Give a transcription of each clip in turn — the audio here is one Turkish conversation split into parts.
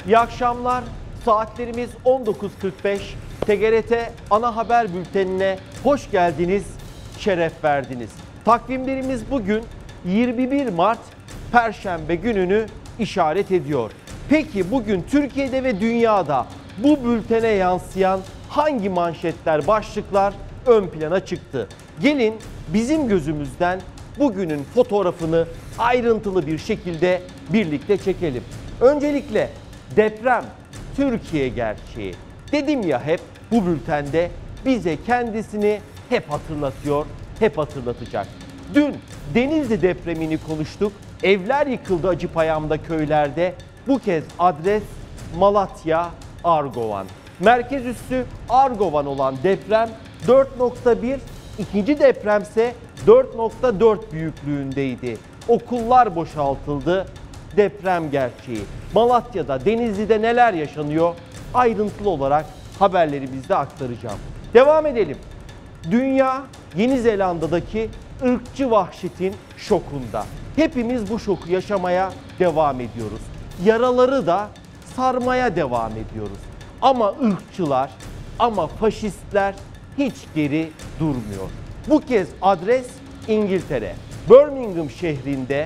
İyi akşamlar. Saatlerimiz 19.45. TGRT Ana Haber Bülteni'ne hoş geldiniz, şeref verdiniz. Takvimlerimiz bugün 21 Mart Perşembe gününü işaret ediyor. Peki bugün Türkiye'de ve dünyada bu bültene yansıyan hangi manşetler, başlıklar ön plana çıktı? Gelin bizim gözümüzden bugünün fotoğrafını ayrıntılı bir şekilde birlikte çekelim. Öncelikle deprem, Türkiye gerçeği. Dedim ya, hep bu bültende bize kendisini hep hatırlatıyor, hep hatırlatacak. Dün Denizli depremini konuştuk. Evler yıkıldı Acıpayam'da, köylerde. Bu kez adres Malatya, Argovan. Merkez üssü Argovan olan deprem 4.1, ikinci depremse 4.4 büyüklüğündeydi. Okullar boşaltıldı. Deprem gerçeği. Malatya'da, Denizli'de neler yaşanıyor? Ayrıntılı olarak haberlerimizde aktaracağım. Devam edelim. Dünya Yeni Zelanda'daki ırkçı vahşetin şokunda. Hepimiz bu şoku yaşamaya devam ediyoruz. Yaraları da sarmaya devam ediyoruz. Ama ırkçılar, ama faşistler hiç geri durmuyor. Bu kez adres İngiltere. Birmingham şehrinde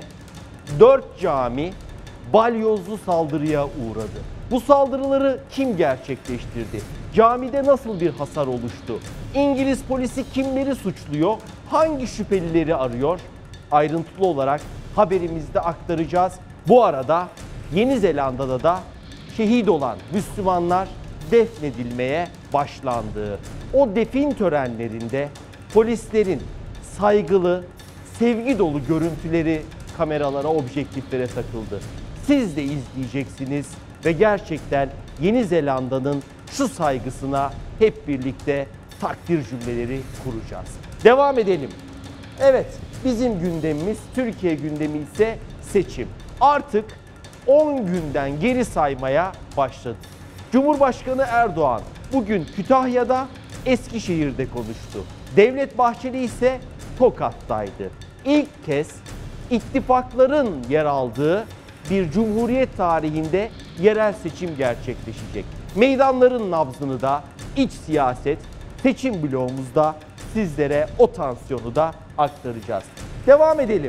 4 cami balyozlu saldırıya uğradı. Bu saldırıları kim gerçekleştirdi? Camide nasıl bir hasar oluştu? İngiliz polisi kimleri suçluyor? Hangi şüphelileri arıyor? Ayrıntılı olarak haberimizde aktaracağız. Bu arada Yeni Zelanda'da da şehit olan Müslümanlar defnedilmeye başlandı. O defin törenlerinde polislerin saygılı, sevgi dolu görüntüleri kameralara, objektiflere takıldı. Siz de izleyeceksiniz ve gerçekten Yeni Zelanda'nın şu saygısına hep birlikte takdir cümleleri kuracağız. Devam edelim. Evet, bizim gündemimiz, Türkiye gündemi ise seçim. Artık 10 günden geri saymaya başladı. Cumhurbaşkanı Erdoğan bugün Kütahya'da, Eskişehir'de konuştu. Devlet Bahçeli ise Tokat'taydı. İlk kez ittifakların yer aldığı bir cumhuriyet tarihinde yerel seçim gerçekleşecek. Meydanların nabzını da, iç siyaset, seçim bloğumuzda sizlere o tansiyonu da aktaracağız. Devam edelim.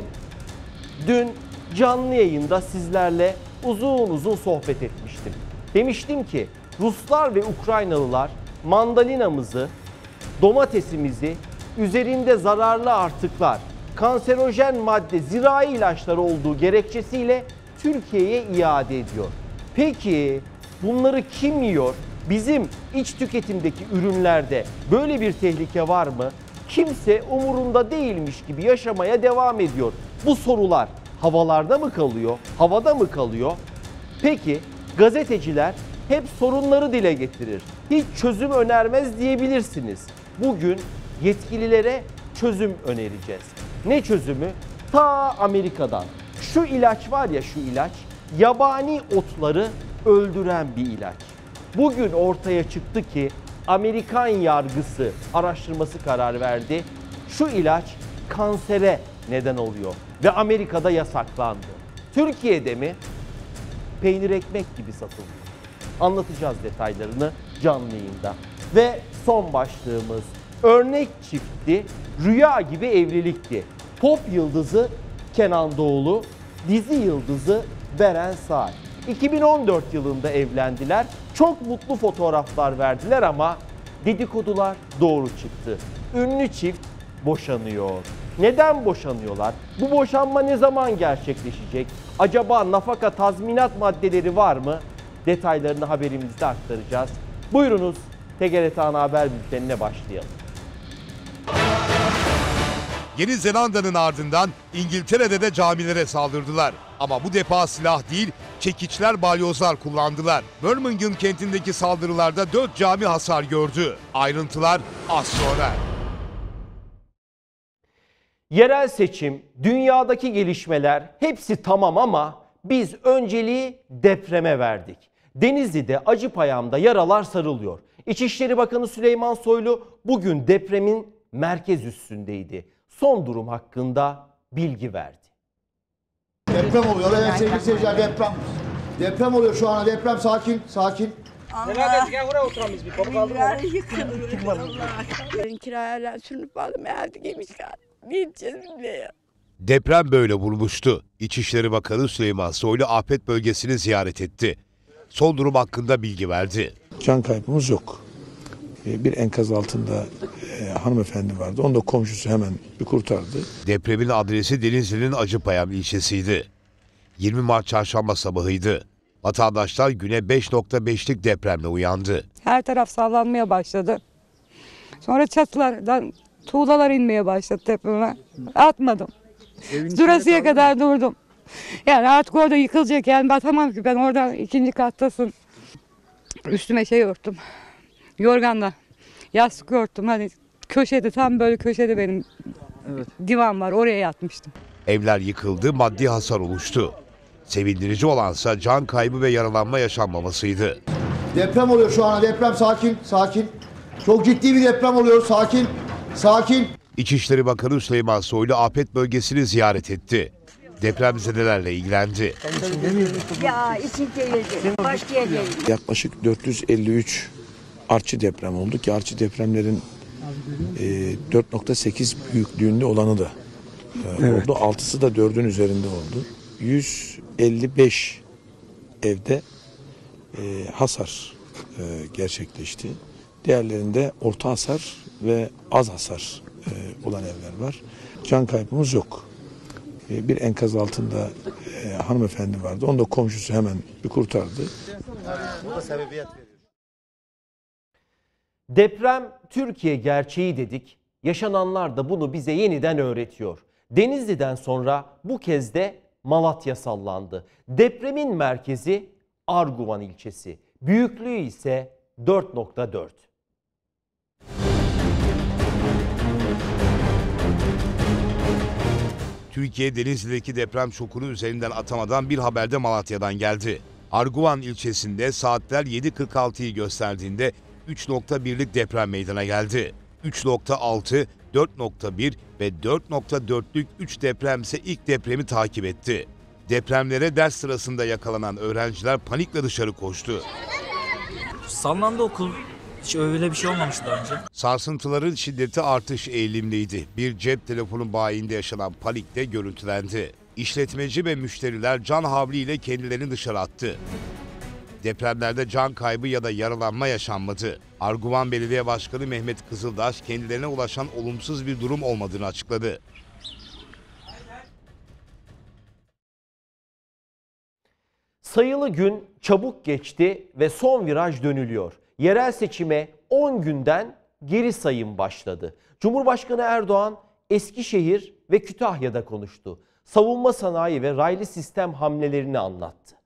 Dün canlı yayında sizlerle uzun uzun sohbet etmiştim. Demiştim ki Ruslar ve Ukraynalılar mandalinamızı, domatesimizi, üzerinde zararlı artıklar, kanserojen madde, zirai ilaçları olduğu gerekçesiyle Türkiye'ye iade ediyor. Peki bunları kim yiyor? Bizim iç tüketimdeki ürünlerde böyle bir tehlike var mı? Kimse umurunda değilmiş gibi yaşamaya devam ediyor. Bu sorular havalarda mı kalıyor? Havada mı kalıyor? Peki gazeteciler hep sorunları dile getirir. Hiç çözüm önermez diyebilirsiniz. Bugün yetkililere çözüm önereceğiz. Ne çözümü? Ta Amerika'dan. Şu ilaç var ya, şu ilaç, yabani otları öldüren bir ilaç. Bugün ortaya çıktı ki Amerikan yargısı araştırması karar verdi. Şu ilaç kansere neden oluyor ve Amerika'da yasaklandı. Türkiye'de mi? Peynir ekmek gibi satılıyor. Anlatacağız detaylarını canlı yayında. Ve son başlığımız örnek çiftti, rüya gibi evlilikti. Pop yıldızı Kenan Doğulu, dizi yıldızı Beren Saat. 2014 yılında evlendiler. Çok mutlu fotoğraflar verdiler ama dedikodular doğru çıktı. Ünlü çift boşanıyor. Neden boşanıyorlar? Bu boşanma ne zaman gerçekleşecek? Acaba nafaka tazminat maddeleri var mı? Detaylarını haberimizde aktaracağız. Buyurunuz TGRT Ana Haber Bülteni'ne başlayalım. Yeni Zelanda'nın ardından İngiltere'de de camilere saldırdılar. Ama bu defa silah değil, çekiçler, balyozlar kullandılar. Birmingham kentindeki saldırılarda 4 cami hasar gördü. Ayrıntılar az sonra. Yerel seçim, dünyadaki gelişmeler hepsi tamam ama biz önceliği depreme verdik. Denizli'de, Acıpayam'da yaralar sarılıyor. İçişleri Bakanı Süleyman Soylu bugün depremin merkez üssündeydi. Son durum hakkında bilgi verdi. Deprem oluyor. Evet sevgili seyirciler, deprem. Deprem oluyor şu an. Deprem, sakin, sakin. Allah. Gel buraya oturalım biz bir. Topu kaldırma. Ben kirayla sürünüp aldım. Evde giymiş kaldım. Ne edeceğiz bilmiyorum. Deprem böyle vurmuştu. İçişleri Bakanı Süleyman Soylu afet bölgesini ziyaret etti. Son durum hakkında bilgi verdi. Can kaybımız yok. Bir enkaz altında hanımefendi vardı. Onu da komşusu hemen bir kurtardı. Depremin adresi Denizli'nin Acıpayam ilçesiydi. 20 Mart çarşamba sabahıydı. Vatandaşlar güne 5.5'lik depremle uyandı. Her taraf sallanmaya başladı. Sonra çatılardan tuğlalar inmeye başladı tepeme. Atmadım. Süresiye kadar durdum. Yani artık orada yıkılacak, yani batamam ki, ben orada ikinci kattasın. Üstüme şey örttüm. Yorganla yastık örttüm. Hani köşede, tam böyle köşede benim divan var, oraya yatmıştım. Evler yıkıldı, maddi hasar oluştu. Sevindirici olansa can kaybı ve yaralanma yaşanmamasıydı. Deprem oluyor şu an. Deprem, sakin, sakin. Çok ciddi bir deprem oluyor. Sakin, sakin. İçişleri Bakanı Süleyman Soylu afet bölgesini ziyaret etti. Depremzedelerle ilgilendi. Ya için geldi. Başka geldi. Yaklaşık 453 artçı deprem oldu ki artçı depremlerin 4.8 büyüklüğünde olanı da oldu. 6'sı da 4'ün üzerinde oldu. 155 evde hasar gerçekleşti. Diğerlerinde orta hasar ve az hasar olan evler var. Can kaybımız yok. Bir enkaz altında hanımefendi vardı. Onu da komşusu hemen bir kurtardı. Deprem Türkiye gerçeği dedik. Yaşananlar da bunu bize yeniden öğretiyor. Denizli'den sonra bu kez de Malatya sallandı. Depremin merkezi Arguvan ilçesi. Büyüklüğü ise 4.4. Türkiye Denizli'deki deprem şokunu üzerinden atamadan bir haber de Malatya'dan geldi. Arguvan ilçesinde saatler 7.46'yı gösterdiğinde 3.1'lik deprem meydana geldi. 3.6, 4.1 ve 4.4'lük 3 depremse ilk depremi takip etti. Depremlere ders sırasında yakalanan öğrenciler panikle dışarı koştu. Sallandı okul. Hiç öyle bir şey olmamıştı daha önce. Sarsıntıların şiddeti artış eğilimliydi. Bir cep telefonu bayinde yaşanan panik de görüntülendi. İşletmeci ve müşteriler can havliyle kendilerini dışarı attı. Depremlerde can kaybı ya da yaralanma yaşanmadı. Arguvan Belediye Başkanı Mehmet Kızıldaş kendilerine ulaşan olumsuz bir durum olmadığını açıkladı. Sayılı gün çabuk geçti ve son viraj dönülüyor. Yerel seçime 10 günden geri sayım başladı. Cumhurbaşkanı Erdoğan Eskişehir ve Kütahya'da konuştu. Savunma sanayi ve raylı sistem hamlelerini anlattı.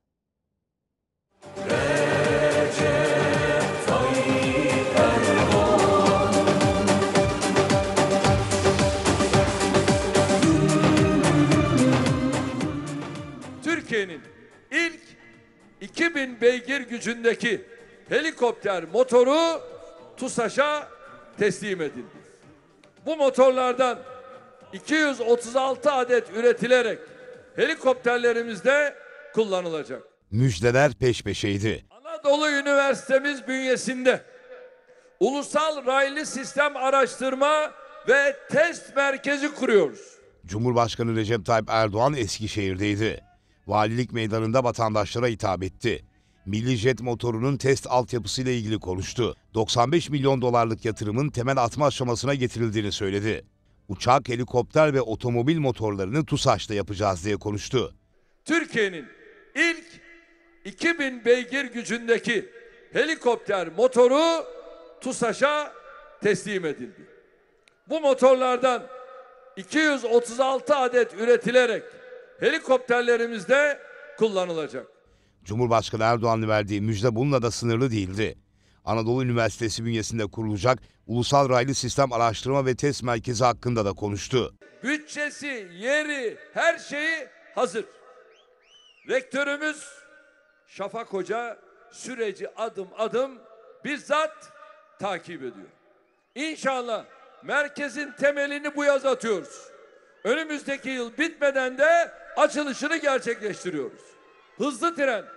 Türkiye'nin ilk 2000 beygir gücündeki helikopter motoru TUSAŞ'a teslim edildi. Bu motorlardan 236 adet üretilerek helikopterlerimizde kullanılacak. Müjdeler peş peşeydi. Anadolu Üniversitemiz bünyesinde Ulusal Raylı Sistem Araştırma ve Test Merkezi kuruyoruz. Cumhurbaşkanı Recep Tayyip Erdoğan Eskişehir'deydi. Valilik meydanında vatandaşlara hitap etti. Milli jet motorunun test altyapısıyla ilgili konuştu. 95 milyon dolarlık yatırımın temel atma aşamasına getirildiğini söyledi. Uçak, helikopter ve otomobil motorlarını TUSAŞ'ta yapacağız diye konuştu. Türkiye'nin ilk 2000 beygir gücündeki helikopter motoru TUSAŞ'a teslim edildi. Bu motorlardan 236 adet üretilerek helikopterlerimizde kullanılacak. Cumhurbaşkanı Erdoğan'ın verdiği müjde bununla da sınırlı değildi. Anadolu Üniversitesi bünyesinde kurulacak Ulusal Raylı Sistem Araştırma ve Test Merkezi hakkında da konuştu. Bütçesi, yeri, her şeyi hazır. Rektörümüz Şafak Hoca süreci adım adım bizzat takip ediyor. İnşallah merkezin temelini bu yaz atıyoruz. Önümüzdeki yıl bitmeden de açılışını gerçekleştiriyoruz. Hızlı tren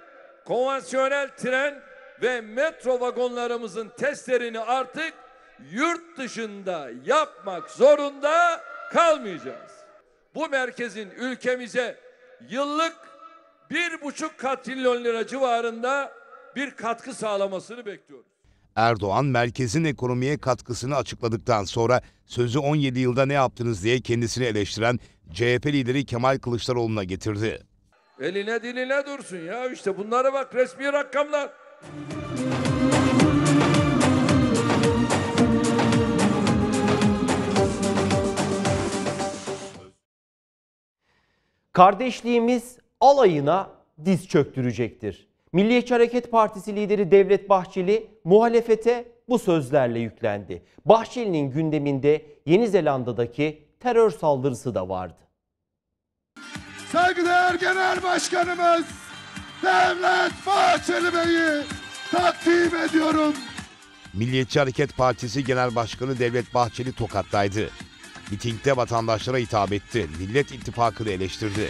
konvansiyonel tren ve metro vagonlarımızın testlerini artık yurt dışında yapmak zorunda kalmayacağız. Bu merkezin ülkemize yıllık 1,5 katrilyon lira civarında bir katkı sağlamasını bekliyoruz. Erdoğan merkezin ekonomiye katkısını açıkladıktan sonra sözü 17 yılda ne yaptınız diye kendisini eleştiren CHP lideri Kemal Kılıçdaroğlu'na getirdi. Eline diline dursun ya, işte bunlara bak, resmi rakamlar. Kardeşliğimiz alayına diz çöktürecektir. Milliyetçi Hareket Partisi lideri Devlet Bahçeli muhalefete bu sözlerle yüklendi. Bahçeli'nin gündeminde Yeni Zelanda'daki terör saldırısı da vardı. Saygıdeğer Genel Başkanımız Devlet Bahçeli Bey'i takdim ediyorum. Milliyetçi Hareket Partisi Genel Başkanı Devlet Bahçeli Tokat'taydı. Mitingde vatandaşlara hitap etti. Millet İttifakı'nı eleştirdi.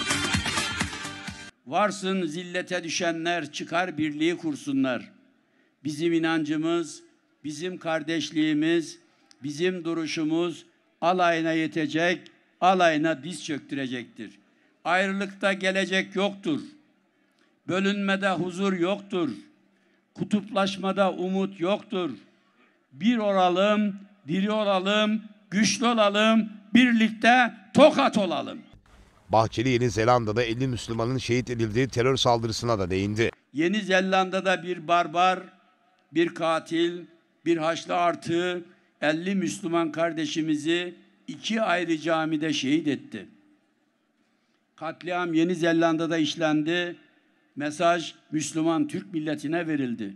Varsın zillete düşenler çıkar birliği kursunlar. Bizim inancımız, bizim kardeşliğimiz, bizim duruşumuz alayına yetecek, alayına diz çöktürecektir. Ayrılıkta gelecek yoktur. Bölünmede huzur yoktur. Kutuplaşmada umut yoktur. Bir olalım, diri olalım, güçlü olalım, birlikte Tokat olalım. Bahçeli Yeni Zelanda'da 50 Müslümanın şehit edildiği terör saldırısına da değindi. Yeni Zelanda'da bir barbar, bir katil, bir Haçlı artığı 50 Müslüman kardeşimizi 2 ayrı camide şehit etti. Katliam Yeni Zelanda'da işlendi. Mesaj Müslüman Türk milletine verildi.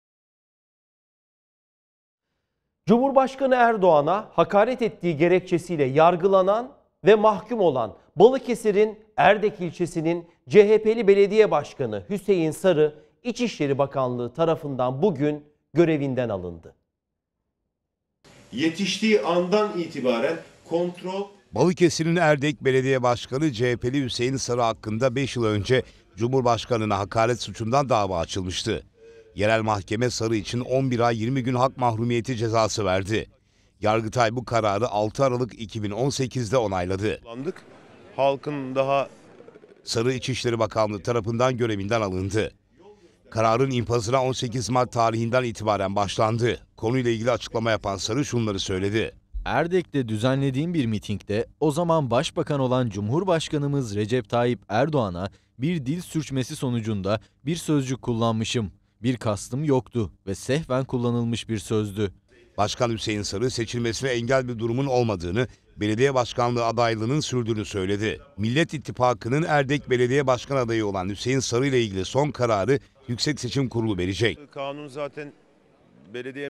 Cumhurbaşkanı Erdoğan'a hakaret ettiği gerekçesiyle yargılanan ve mahkum olan Balıkesir'in Erdek ilçesinin CHP'li belediye başkanı Hüseyin Sarı, İçişleri Bakanlığı tarafından bugün görevinden alındı. Yetiştiği andan itibaren kontrol... Balıkesir'in Erdek Belediye Başkanı CHP'li Hüseyin Sarı hakkında 5 yıl önce Cumhurbaşkanı'na hakaret suçundan dava açılmıştı. Yerel mahkeme Sarı için 11 ay 20 gün hak mahrumiyeti cezası verdi. Yargıtay bu kararı 6 Aralık 2018'de onayladı. Halkın daha... Sarı İçişleri Bakanlığı tarafından görevinden alındı. Kararın infazına 18 Mart tarihinden itibaren başlandı. Konuyla ilgili açıklama yapan Sarı şunları söyledi. Erdek'te düzenlediğim bir mitingde o zaman başbakan olan Cumhurbaşkanımız Recep Tayyip Erdoğan'a bir dil sürçmesi sonucunda bir sözcük kullanmışım. Bir kastım yoktu ve sehven kullanılmış bir sözdü. Başkan Hüseyin Sarı seçilmesine engel bir durumun olmadığını, belediye başkanlığı adaylığının sürdüğünü söyledi. Millet İttifakı'nın Erdek Belediye Başkan adayı olan Hüseyin Sarı ile ilgili son kararı Yüksek Seçim Kurulu verecek. Kanun zaten belediye...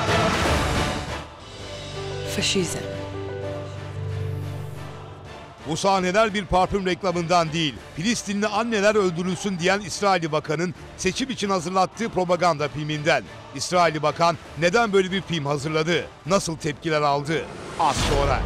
Faşizm. Bu sahneler bir parfüm reklamından değil, Filistinli anneler öldürülsün diyen İsrailli Bakan'ın seçim için hazırlattığı propaganda filminden. İsrailli Bakan neden böyle bir film hazırladı? Nasıl tepkiler aldı? Az sonra.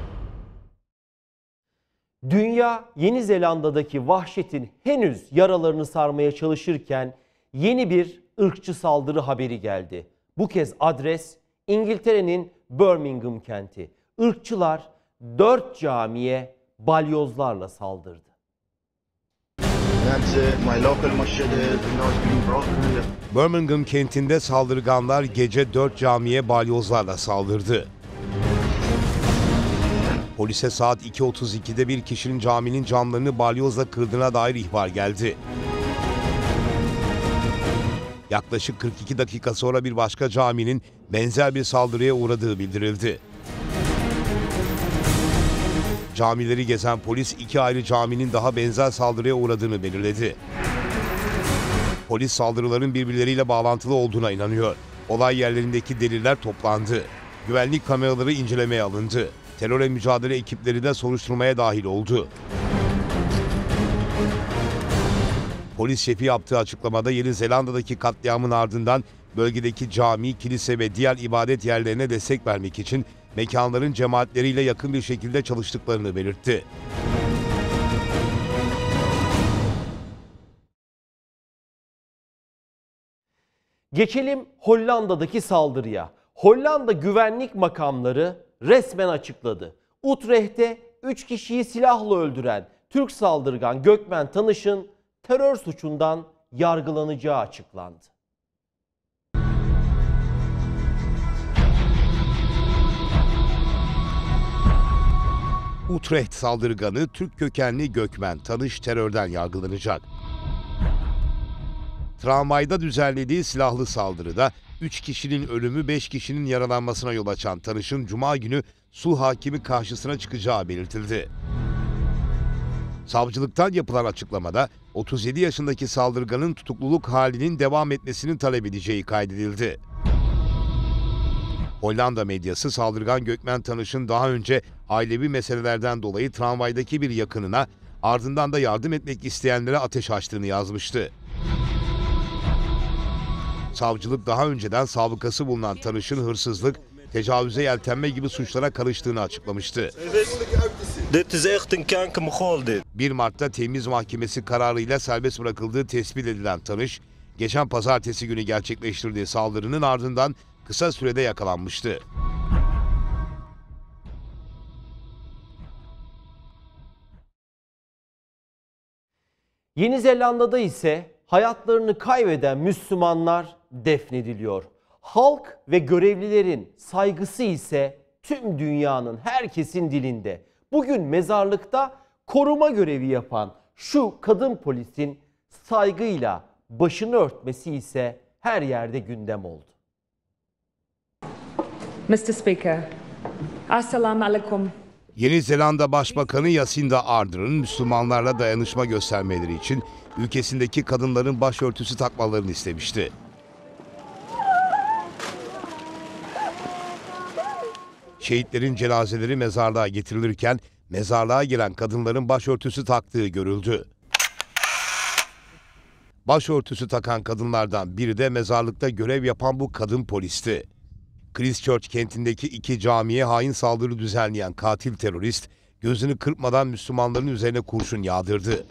Dünya Yeni Zelanda'daki vahşetin henüz yaralarını sarmaya çalışırken yeni bir ırkçı saldırı haberi geldi. Bu kez adres İngiltere'nin Birmingham kenti. Irkçılar 4 camiye balyozlarla saldırdı. Birmingham kentinde saldırganlar gece 4 camiye balyozlarla saldırdı. Polise saat 2.32'de bir kişinin caminin camlarını balyozla kırdığına dair ihbar geldi. Yaklaşık 42 dakika sonra bir başka caminin benzer bir saldırıya uğradığı bildirildi. Camileri gezen polis 2 ayrı caminin daha benzer saldırıya uğradığını belirledi. Polis saldırıların birbirleriyle bağlantılı olduğuna inanıyor. Olay yerlerindeki deliller toplandı. Güvenlik kameraları incelemeye alındı. Teröre mücadele ekipleri de soruşturmaya dahil oldu. Polis şefi yaptığı açıklamada Yeni Zelanda'daki katliamın ardından bölgedeki cami, kilise ve diğer ibadet yerlerine destek vermek için mekanların cemaatleriyle yakın bir şekilde çalıştıklarını belirtti. Geçelim Hollanda'daki saldırıya. Hollanda güvenlik makamları resmen açıkladı. Utrecht'te 3 kişiyi silahla öldüren Türk saldırgan Gökmen Tanış'ın terör suçundan yargılanacağı açıklandı. Utrecht saldırganı Türk kökenli Gökmen Tanış terörden yargılanacak. Tramvayda düzenlediği silahlı saldırıda 3 kişinin ölümü 5 kişinin yaralanmasına yol açan Tanış'ın Cuma günü sulh hakimi karşısına çıkacağı belirtildi. Savcılıktan yapılan açıklamada 37 yaşındaki saldırganın tutukluluk halinin devam etmesini talep edeceği kaydedildi. Hollanda medyası saldırgan Gökmen Tanış'ın daha önce ailevi meselelerden dolayı tramvaydaki bir yakınına ardından da yardım etmek isteyenlere ateş açtığını yazmıştı. Savcılık daha önceden sabıkası bulunan Tanış'ın hırsızlık, tecavüze yeltenme gibi suçlara karıştığını açıklamıştı. 1 Mart'ta Temiz Mahkemesi kararıyla serbest bırakıldığı tespit edilen Tanış, geçen pazartesi günü gerçekleştirdiği saldırının ardından kısa sürede yakalanmıştı. Yeni Zelanda'da ise hayatlarını kaybeden Müslümanlar defnediliyor. Halk ve görevlilerin saygısı ise tüm dünyanın, herkesin dilinde. Bugün mezarlıkta koruma görevi yapan şu kadın polisin saygıyla başını örtmesi ise her yerde gündem oldu. Mr. Speaker, Assalamu alaikum. Yeni Zelanda Başbakanı Jacinda Ardern, Müslümanlarla dayanışma göstermeleri için ülkesindeki kadınların başörtüsü takmalarını istemişti. Şehitlerin cenazeleri mezarlığa getirilirken mezarlığa giren kadınların başörtüsü taktığı görüldü. Başörtüsü takan kadınlardan biri de mezarlıkta görev yapan bu kadın polisti. Christchurch kentindeki 2 camiye hain saldırı düzenleyen katil terörist, gözünü kırpmadan Müslümanların üzerine kurşun yağdırdı.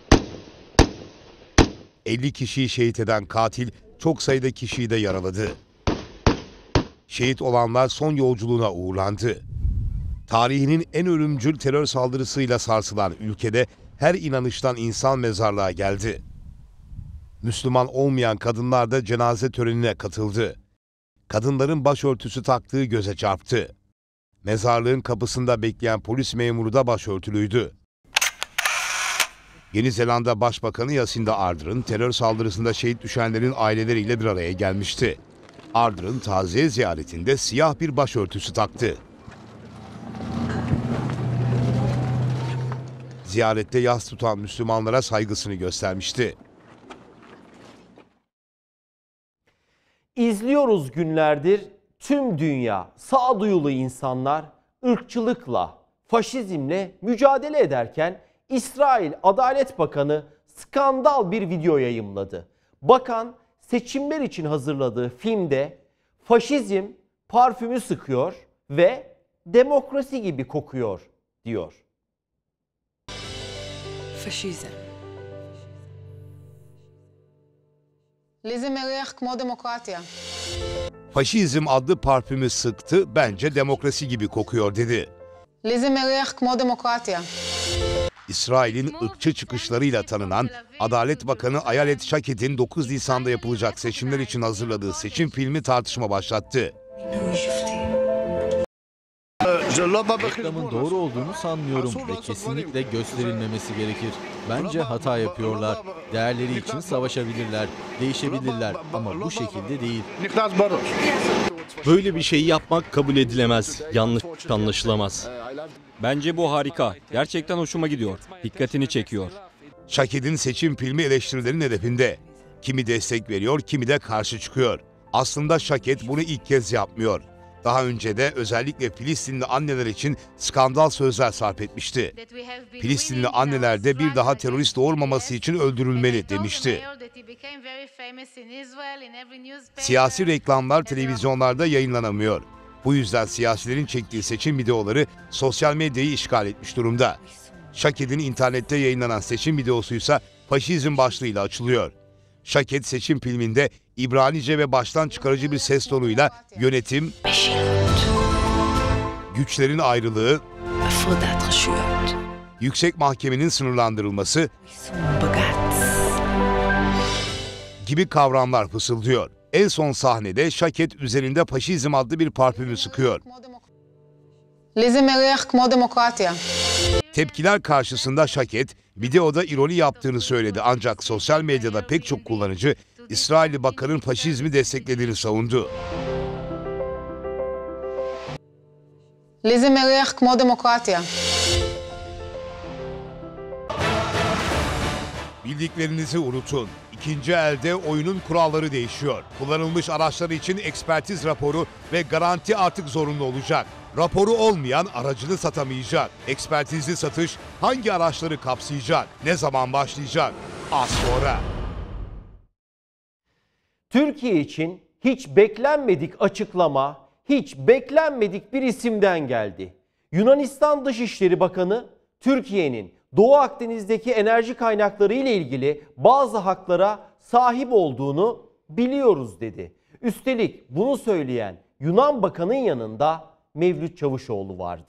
50 kişiyi şehit eden katil çok sayıda kişiyi de yaraladı. Şehit olanlar son yolculuğuna uğurlandı. Tarihinin en ölümcül terör saldırısıyla sarsılan ülkede her inanıştan insan mezarlığa geldi. Müslüman olmayan kadınlar da cenaze törenine katıldı. Kadınların başörtüsü taktığı göze çarptı. Mezarlığın kapısında bekleyen polis memuru da başörtülüydü. Yeni Zelanda Başbakanı Jacinda Ardern terör saldırısında şehit düşenlerin aileleriyle bir araya gelmişti. Ardern taziye ziyaretinde siyah bir başörtüsü taktı. Ziyarette yas tutan Müslümanlara saygısını göstermişti. İzliyoruz günlerdir tüm dünya sağduyulu insanlar ırkçılıkla, faşizmle mücadele ederken İsrail Adalet Bakanı skandal bir video yayımladı. Bakan seçimler için hazırladığı filmde faşizm parfümü sıkıyor ve demokrasi gibi kokuyor diyor. Faşizm. Lizim eriח כמו demokratya. Faşizm adlı parfümü sıktı, bence demokrasi gibi kokuyor dedi. Lizim eriח כמו demokratya. İsrail'in ırkçı çıkışlarıyla tanınan Adalet Bakanı Ayelet Shaket'in 9 Nisan'da yapılacak seçimler için hazırladığı seçim filmi tartışma başlattı. Reklamın doğru olduğunu sanmıyorum ve kesinlikle gösterilmemesi gerekir. Bence hata yapıyorlar. Değerleri için savaşabilirler, değişebilirler ama bu şekilde değil. Böyle bir şeyi yapmak kabul edilemez, yanlış anlaşılamaz. Bence bu harika. Gerçekten hoşuma gidiyor. Dikkatini çekiyor. Shaket'in seçim filmi eleştirilerin hedefinde. Kimi destek veriyor, kimi de karşı çıkıyor. Aslında Shaket bunu ilk kez yapmıyor. Daha önce de özellikle Filistinli anneler için skandal sözler sarf etmişti. Filistinli anneler de bir daha terörist doğurmaması için öldürülmeli demişti. Siyasi reklamlar televizyonlarda yayınlanamıyor. Bu yüzden siyasilerin çektiği seçim videoları sosyal medyayı işgal etmiş durumda. Shaket'in internette yayınlanan seçim videosuysa faşizm başlığıyla açılıyor. Şaket seçim filminde İbranice ve baştan çıkarıcı bir ses tonuyla yönetim, güçlerin ayrılığı, yüksek mahkemenin sınırlandırılması gibi kavramlar fısıldıyor. En son sahnede Şaket üzerinde Faşizm adlı bir parfümü sıkıyor. Tepkiler karşısında Şaket, videoda ironi yaptığını söyledi ancak sosyal medyada pek çok kullanıcı İsrailli bakanın faşizmi desteklediğini savundu. Bildiklerinizi unutun. İkinci elde oyunun kuralları değişiyor. Kullanılmış araçlar için ekspertiz raporu ve garanti artık zorunlu olacak. Raporu olmayan aracını satamayacak. Ekspertizli satış hangi araçları kapsayacak? Ne zaman başlayacak? Az sonra. Türkiye için hiç beklenmedik açıklama, hiç beklenmedik bir isimden geldi. Yunanistan Dışişleri Bakanı, Türkiye'nin Doğu Akdeniz'deki enerji kaynakları ile ilgili bazı haklara sahip olduğunu biliyoruz dedi. Üstelik bunu söyleyen Yunan Bakan'ın yanında Mevlüt Çavuşoğlu vardı.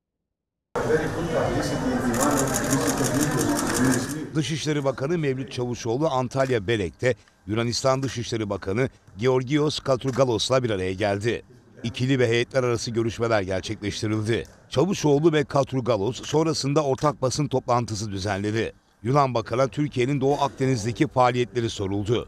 Dışişleri Bakanı Mevlüt Çavuşoğlu Antalya Belek'te Yunanistan Dışişleri Bakanı Georgios Katrougalos'la bir araya geldi. İkili ve heyetler arası görüşmeler gerçekleştirildi. Çavuşoğlu ve Katrougalos sonrasında ortak basın toplantısı düzenledi. Yunan Bakan'a Türkiye'nin Doğu Akdeniz'deki faaliyetleri soruldu.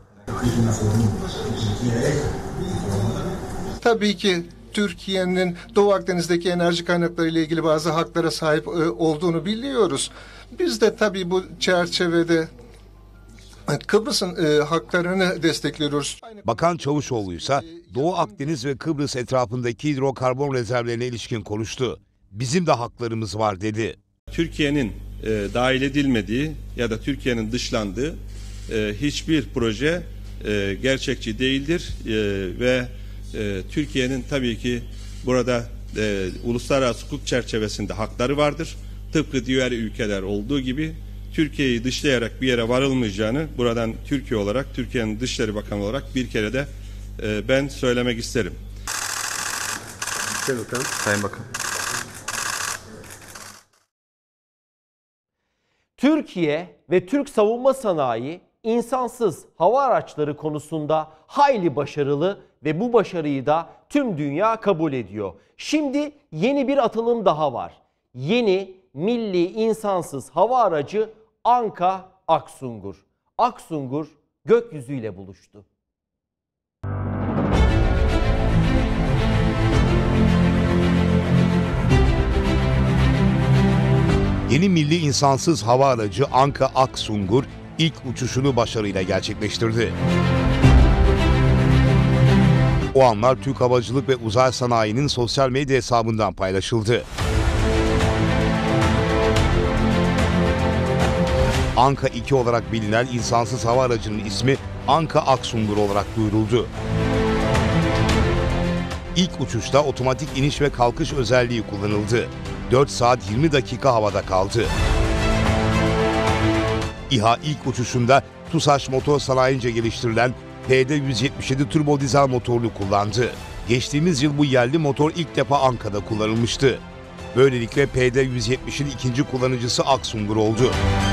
Tabii ki Türkiye'nin Doğu Akdeniz'deki enerji kaynakları ile ilgili bazı haklara sahip olduğunu biliyoruz. Biz de tabii bu çerçevede Kıbrıs'ın haklarını destekliyoruz. Bakan Çavuşoğlu ise Doğu Akdeniz ve Kıbrıs etrafındaki hidrokarbon rezervlerine ilişkin konuştu. Bizim de haklarımız var dedi. Türkiye'nin dahil edilmediği ya da Türkiye'nin dışlandığı hiçbir proje gerçekçi değildir ve Türkiye'nin tabii ki burada uluslararası hukuk çerçevesinde hakları vardır. Tıpkı diğer ülkeler olduğu gibi Türkiye'yi dışlayarak bir yere varılmayacağını buradan Türkiye olarak, Türkiye'nin Dışişleri Bakanı olarak bir kere de ben söylemek isterim. Sayın Bakan. Türkiye ve Türk savunma sanayi insansız hava araçları konusunda hayli başarılı ve bu başarıyı da tüm dünya kabul ediyor. Şimdi yeni bir atılım daha var. Yeni milli insansız hava aracı Anka Aksungur. Aksungur gökyüzüyle buluştu. Yeni milli insansız hava aracı Anka Aksungur ilk uçuşunu başarıyla gerçekleştirdi. O anlar Türk Havacılık ve Uzay Sanayi'nin sosyal medya hesabından paylaşıldı. Anka 2 olarak bilinen insansız hava aracının ismi Anka Aksungur olarak duyuruldu. İlk uçuşta otomatik iniş ve kalkış özelliği kullanıldı. 4 saat 20 dakika havada kaldı. İHA ilk uçuşunda TUSAŞ Motor Sanayi'nce geliştirilen PD-177 turbo dizel motorunu kullandı. Geçtiğimiz yıl bu yerli motor ilk defa Anka'da kullanılmıştı. Böylelikle PD-170'in ikinci kullanıcısı Aksungur oldu.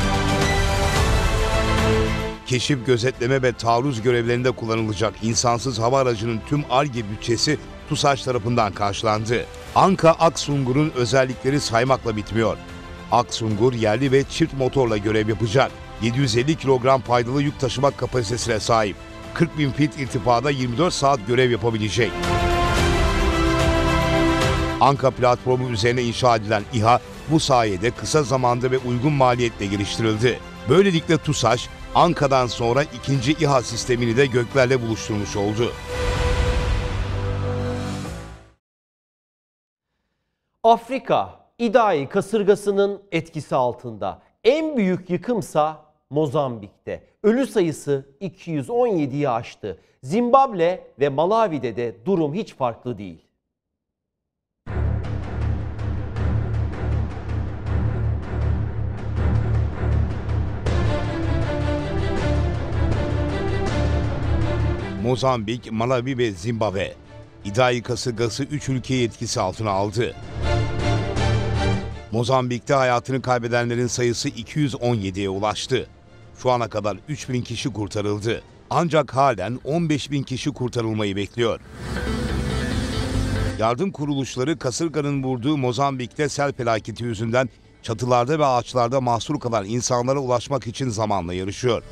Keşif, gözetleme ve taarruz görevlerinde kullanılacak insansız hava aracının tüm Ar-Ge bütçesi TUSAŞ tarafından karşılandı. Anka Aksungur'un özellikleri saymakla bitmiyor. Aksungur yerli ve çift motorla görev yapacak. 750 kilogram faydalı yük taşıma kapasitesine sahip. 40.000 fit irtifada 24 saat görev yapabilecek. Anka platformu üzerine inşa edilen İHA bu sayede kısa zamanda ve uygun maliyetle geliştirildi. Böylelikle TUSAŞ, Anka'dan sonra ikinci İHA sistemini de göklerle buluşturmuş oldu. Afrika, İdai kasırgasının etkisi altında. En büyük yıkımsa Mozambik'te. Ölü sayısı 217'yi aştı. Zimbabwe ve Malawi'de de durum hiç farklı değil. Mozambik, Malawi ve Zimbabwe. İdai kasırgası 3 ülkeyi etkisi altına aldı. Mozambik'te hayatını kaybedenlerin sayısı 217'ye ulaştı. Şu ana kadar 3000 kişi kurtarıldı. Ancak halen 15.000 kişi kurtarılmayı bekliyor. Yardım kuruluşları kasırganın vurduğu Mozambik'te sel felaketi yüzünden çatılarda ve ağaçlarda mahsur kalan insanlara ulaşmak için zamanla yarışıyor.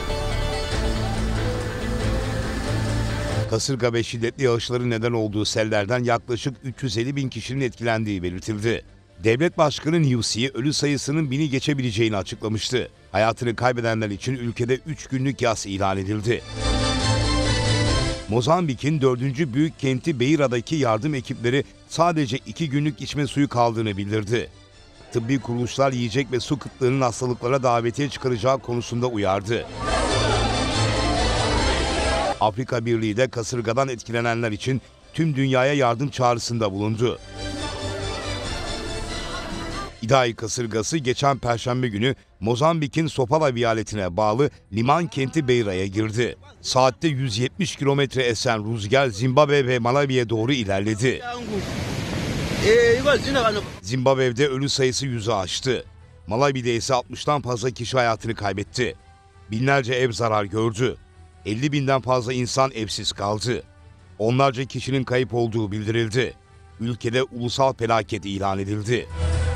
Kasırga ve şiddetli yağışların neden olduğu sellerden yaklaşık 350.000 kişinin etkilendiği belirtildi. Devlet Başkanı Nyusi ölü sayısının 1000'i geçebileceğini açıklamıştı. Hayatını kaybedenler için ülkede 3 günlük yas ilan edildi. Mozambik'in 4. büyük kenti Beira'daki yardım ekipleri sadece 2 günlük içme suyu kaldığını bildirdi. Tıbbi kuruluşlar yiyecek ve su kıtlığının hastalıklara davetiye çıkaracağı konusunda uyardı. Afrika Birliği de kasırgadan etkilenenler için tüm dünyaya yardım çağrısında bulundu. İdai kasırgası geçen Perşembe günü Mozambik'in Sofala viyaletine bağlı liman kenti Beira'ya girdi. Saatte 170 kilometre esen rüzgar Zimbabwe ve Malawi'ye doğru ilerledi. Zimbabwe'de ölü sayısı 100'ü aştı. Malawi'de ise 60'tan fazla kişi hayatını kaybetti. Binlerce ev zarar gördü. 50.000'den fazla insan evsiz kaldı. Onlarca kişinin kayıp olduğu bildirildi. Ülkede ulusal felaket ilan edildi.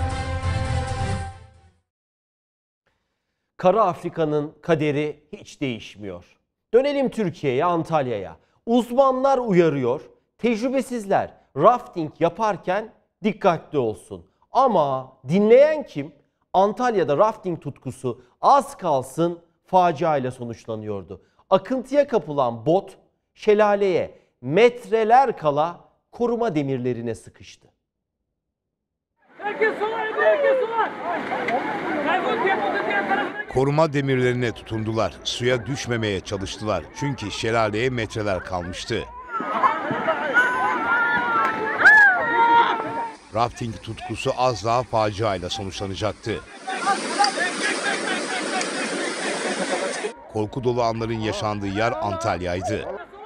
Kara Afrika'nın kaderi hiç değişmiyor. Dönelim Türkiye'ye, Antalya'ya. Uzmanlar uyarıyor, tecrübesizler rafting yaparken dikkatli olsun. Ama dinleyen kim? Antalya'da rafting tutkusu az kalsın faciayla sonuçlanıyordu. Akıntıya kapılan bot şelaleye metreler kala koruma demirlerine sıkıştı. Koruma demirlerine tutundular. Suya düşmemeye çalıştılar. Çünkü şelaleye metreler kalmıştı. Rafting tutkusu az daha faciayla sonuçlanacaktı. Korku dolu anların yaşandığı yer Antalya'ydı.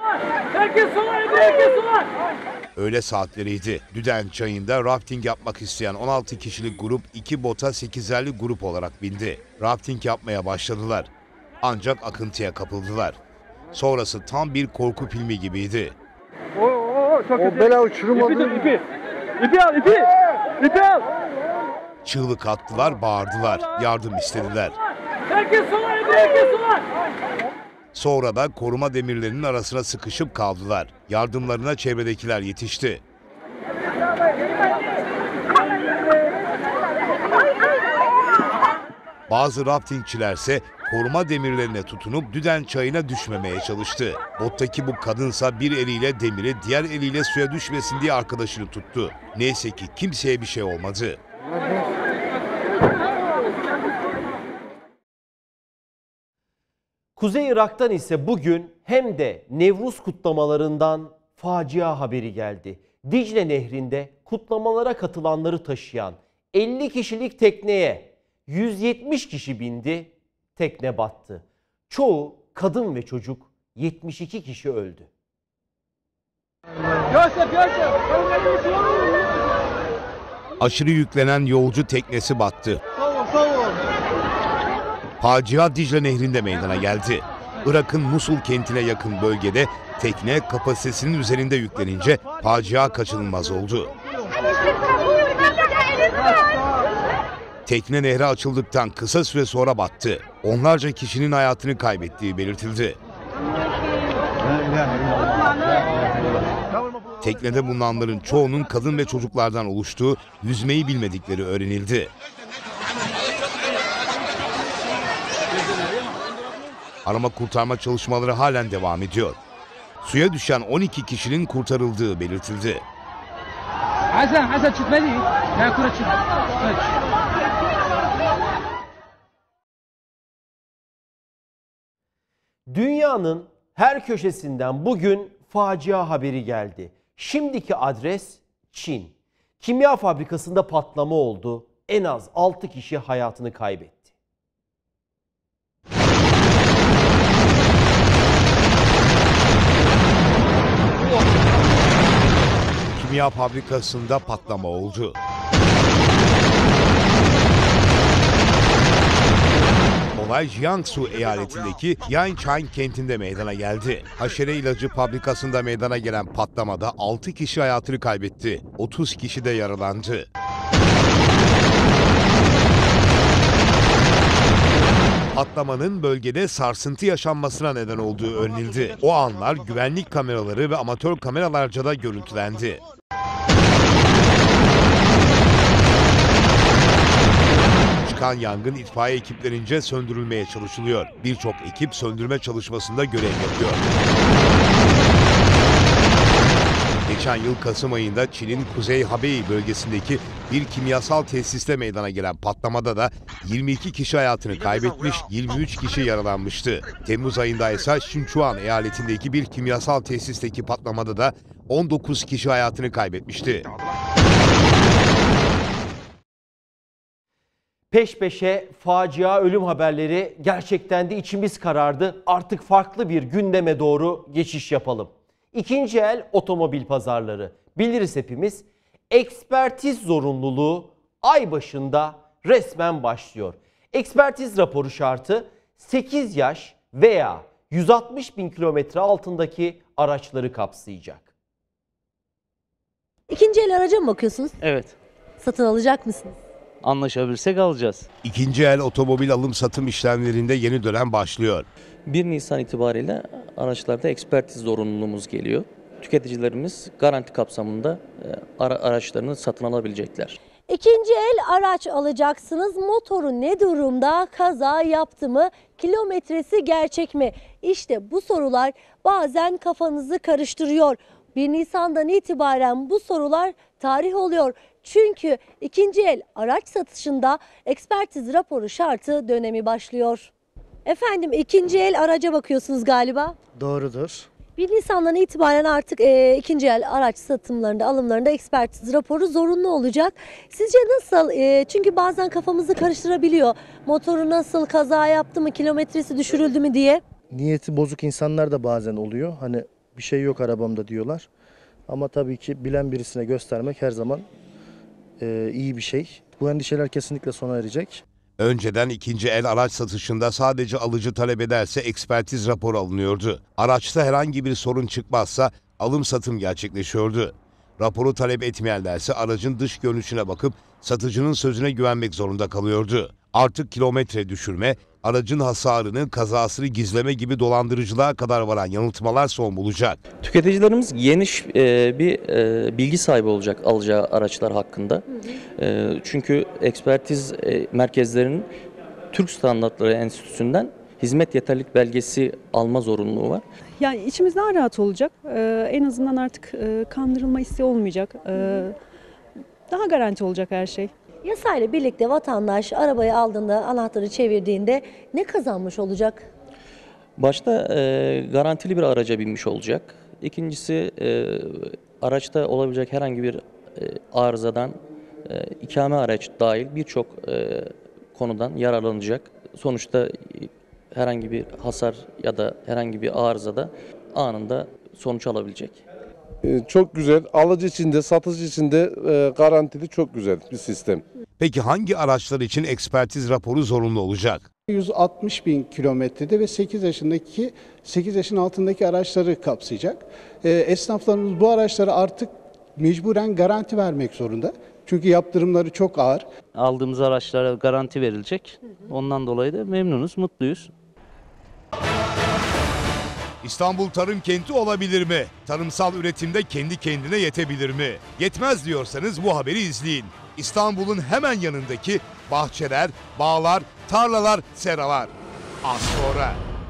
Öğle saatleriydi. Düden Çayı'nda rafting yapmak isteyen 16 kişilik grup 2 bota 8'erli grup olarak bindi. Rafting yapmaya başladılar. Ancak akıntıya kapıldılar. Sonrası tam bir korku filmi gibiydi. O bela uçurum oldu. İpi al, ipi! İpi al! Çığlık attılar, bağırdılar, yardım istediler. Herkes sola, herkes sola! Sonra da koruma demirlerinin arasına sıkışıp kaldılar. Yardımlarına çevredekiler yetişti. Bazı raftingçilerse koruma demirlerine tutunup Düden Çayı'na düşmemeye çalıştı. Bottaki bu kadınsa bir eliyle demiri, diğer eliyle suya düşmesin diye arkadaşını tuttu. Neyse ki kimseye bir şey olmadı. Kuzey Irak'tan ise bugün hem de Nevruz kutlamalarından facia haberi geldi. Dicle Nehri'nde kutlamalara katılanları taşıyan 50 kişilik tekneye 170 kişi bindi, tekne battı. Çoğu kadın ve çocuk, 72 kişi öldü. Aşırı yüklenen yolcu teknesi battı. Facia Dicle Nehri'nde meydana geldi. Irak'ın Musul kentine yakın bölgede tekne kapasitesinin üzerinde yüklenince facia kaçınılmaz oldu. Tekne nehre açıldıktan kısa süre sonra battı. Onlarca kişinin hayatını kaybettiği belirtildi. Teknede bulunanların çoğunun kadın ve çocuklardan oluştuğu, yüzmeyi bilmedikleri öğrenildi. Arama kurtarma çalışmaları halen devam ediyor. Suya düşen 12 kişinin kurtarıldığı belirtildi. Dünyanın her köşesinden bugün facia haberi geldi. Şimdiki adres Çin. Kimya fabrikasında patlama oldu. En az 6 kişi hayatını kaybetti. kimya fabrikasında patlama oldu. Olay Jiangsu eyaletindeki Yanchang kentinde meydana geldi. Haşere ilacı fabrikasında meydana gelen patlamada 6 kişi hayatını kaybetti. 30 kişi de yaralandı. Patlamanın bölgede sarsıntı yaşanmasına neden olduğu öğrenildi. O anlar güvenlik kameraları ve amatör kameralarca da görüntülendi. Çıkan yangın itfaiye ekiplerince söndürülmeye çalışılıyor. Birçok ekip söndürme çalışmasında görev yapıyor. Geçen yıl Kasım ayında Çin'in Kuzey Hebei bölgesindeki bir kimyasal tesiste meydana gelen patlamada da 22 kişi hayatını kaybetmiş, 23 kişi yaralanmıştı. Temmuz ayında ise Sichuan eyaletindeki bir kimyasal tesisteki patlamada da 19 kişi hayatını kaybetmişti. Peş peşe facia ölüm haberleri, gerçekten de içimiz karardı. Artık farklı bir gündeme doğru geçiş yapalım. İkinci el otomobil pazarları. Biliriz hepimiz. Ekspertiz zorunluluğu ay başında resmen başlıyor. Ekspertiz raporu şartı 8 yaş veya 160 bin kilometre altındaki araçları kapsayacak. İkinci el araca mı bakıyorsunuz? Evet. Satın alacak mısınız? Anlaşabilirsek alacağız. İkinci el otomobil alım-satım işlemlerinde yeni dönem başlıyor. 1 Nisan itibariyle araçlarda ekspertiz zorunluluğumuz geliyor. Tüketicilerimiz garanti kapsamında araçlarını satın alabilecekler. İkinci el araç alacaksınız. Motoru ne durumda? Kaza yaptı mı? Kilometresi gerçek mi? İşte bu sorular bazen kafanızı karıştırıyor. 1 Nisan'dan itibaren bu sorular tarih oluyor. Çünkü ikinci el araç satışında ekspertiz raporu şartı dönemi başlıyor. Efendim, ikinci el araca bakıyorsunuz galiba. Doğrudur. 1 Nisan'dan itibaren artık ikinci el araç satımlarında, alımlarında ekspertiz raporu zorunlu olacak. Sizce nasıl? Çünkü bazen kafamızı karıştırabiliyor. Motoru nasıl, kaza yaptı mı, kilometresi düşürüldü mü diye. Niyeti bozuk insanlar da bazen oluyor. Hani bir şey yok arabamda diyorlar. Ama tabii ki bilen birisine göstermek her zaman iyi bir şey. Bu endişeler kesinlikle sona erecek. Önceden ikinci el araç satışında sadece alıcı talep ederse ekspertiz raporu alınıyordu. Araçta herhangi bir sorun çıkmazsa alım-satım gerçekleşiyordu. Raporu talep etmeyenlerse aracın dış görünüşüne bakıp satıcının sözüne güvenmek zorunda kalıyordu. Artık kilometre düşürme, aracın hasarını, kazasını gizleme gibi dolandırıcılığa kadar varan yanıltmalar son bulacak. Tüketicilerimiz geniş bir bilgi sahibi olacak alacağı araçlar hakkında. Çünkü ekspertiz merkezlerinin Türk Standartları Enstitüsü'nden hizmet yeterlilik belgesi alma zorunluluğu var. Yani içimiz daha rahat olacak. En azından artık kandırılma hissi olmayacak. Daha garanti olacak her şey. Yasayla birlikte vatandaş arabayı aldığında, anahtarı çevirdiğinde ne kazanmış olacak? Başta garantili bir araca binmiş olacak. İkincisi araçta olabilecek herhangi bir arızadan ikame araç dahil birçok konudan yararlanacak. Sonuçta herhangi bir hasar ya da herhangi bir arızada anında sonuç alabilecek. Çok güzel. Alıcı için de satıcı için de garantili çok güzel bir sistem. Peki hangi araçlar için ekspertiz raporu zorunlu olacak? 160 bin kilometrede ve 8 yaşın altındaki araçları kapsayacak. Esnaflarımız bu araçlara artık mecburen garanti vermek zorunda. Çünkü yaptırımları çok ağır. Aldığımız araçlara garanti verilecek. Ondan dolayı da memnunuz, mutluyuz. İstanbul tarım kenti olabilir mi? Tarımsal üretimde kendi kendine yetebilir mi? Yetmez diyorsanız bu haberi izleyin. İstanbul'un hemen yanındaki bahçeler, bağlar, tarlalar, seralar. Az sonra.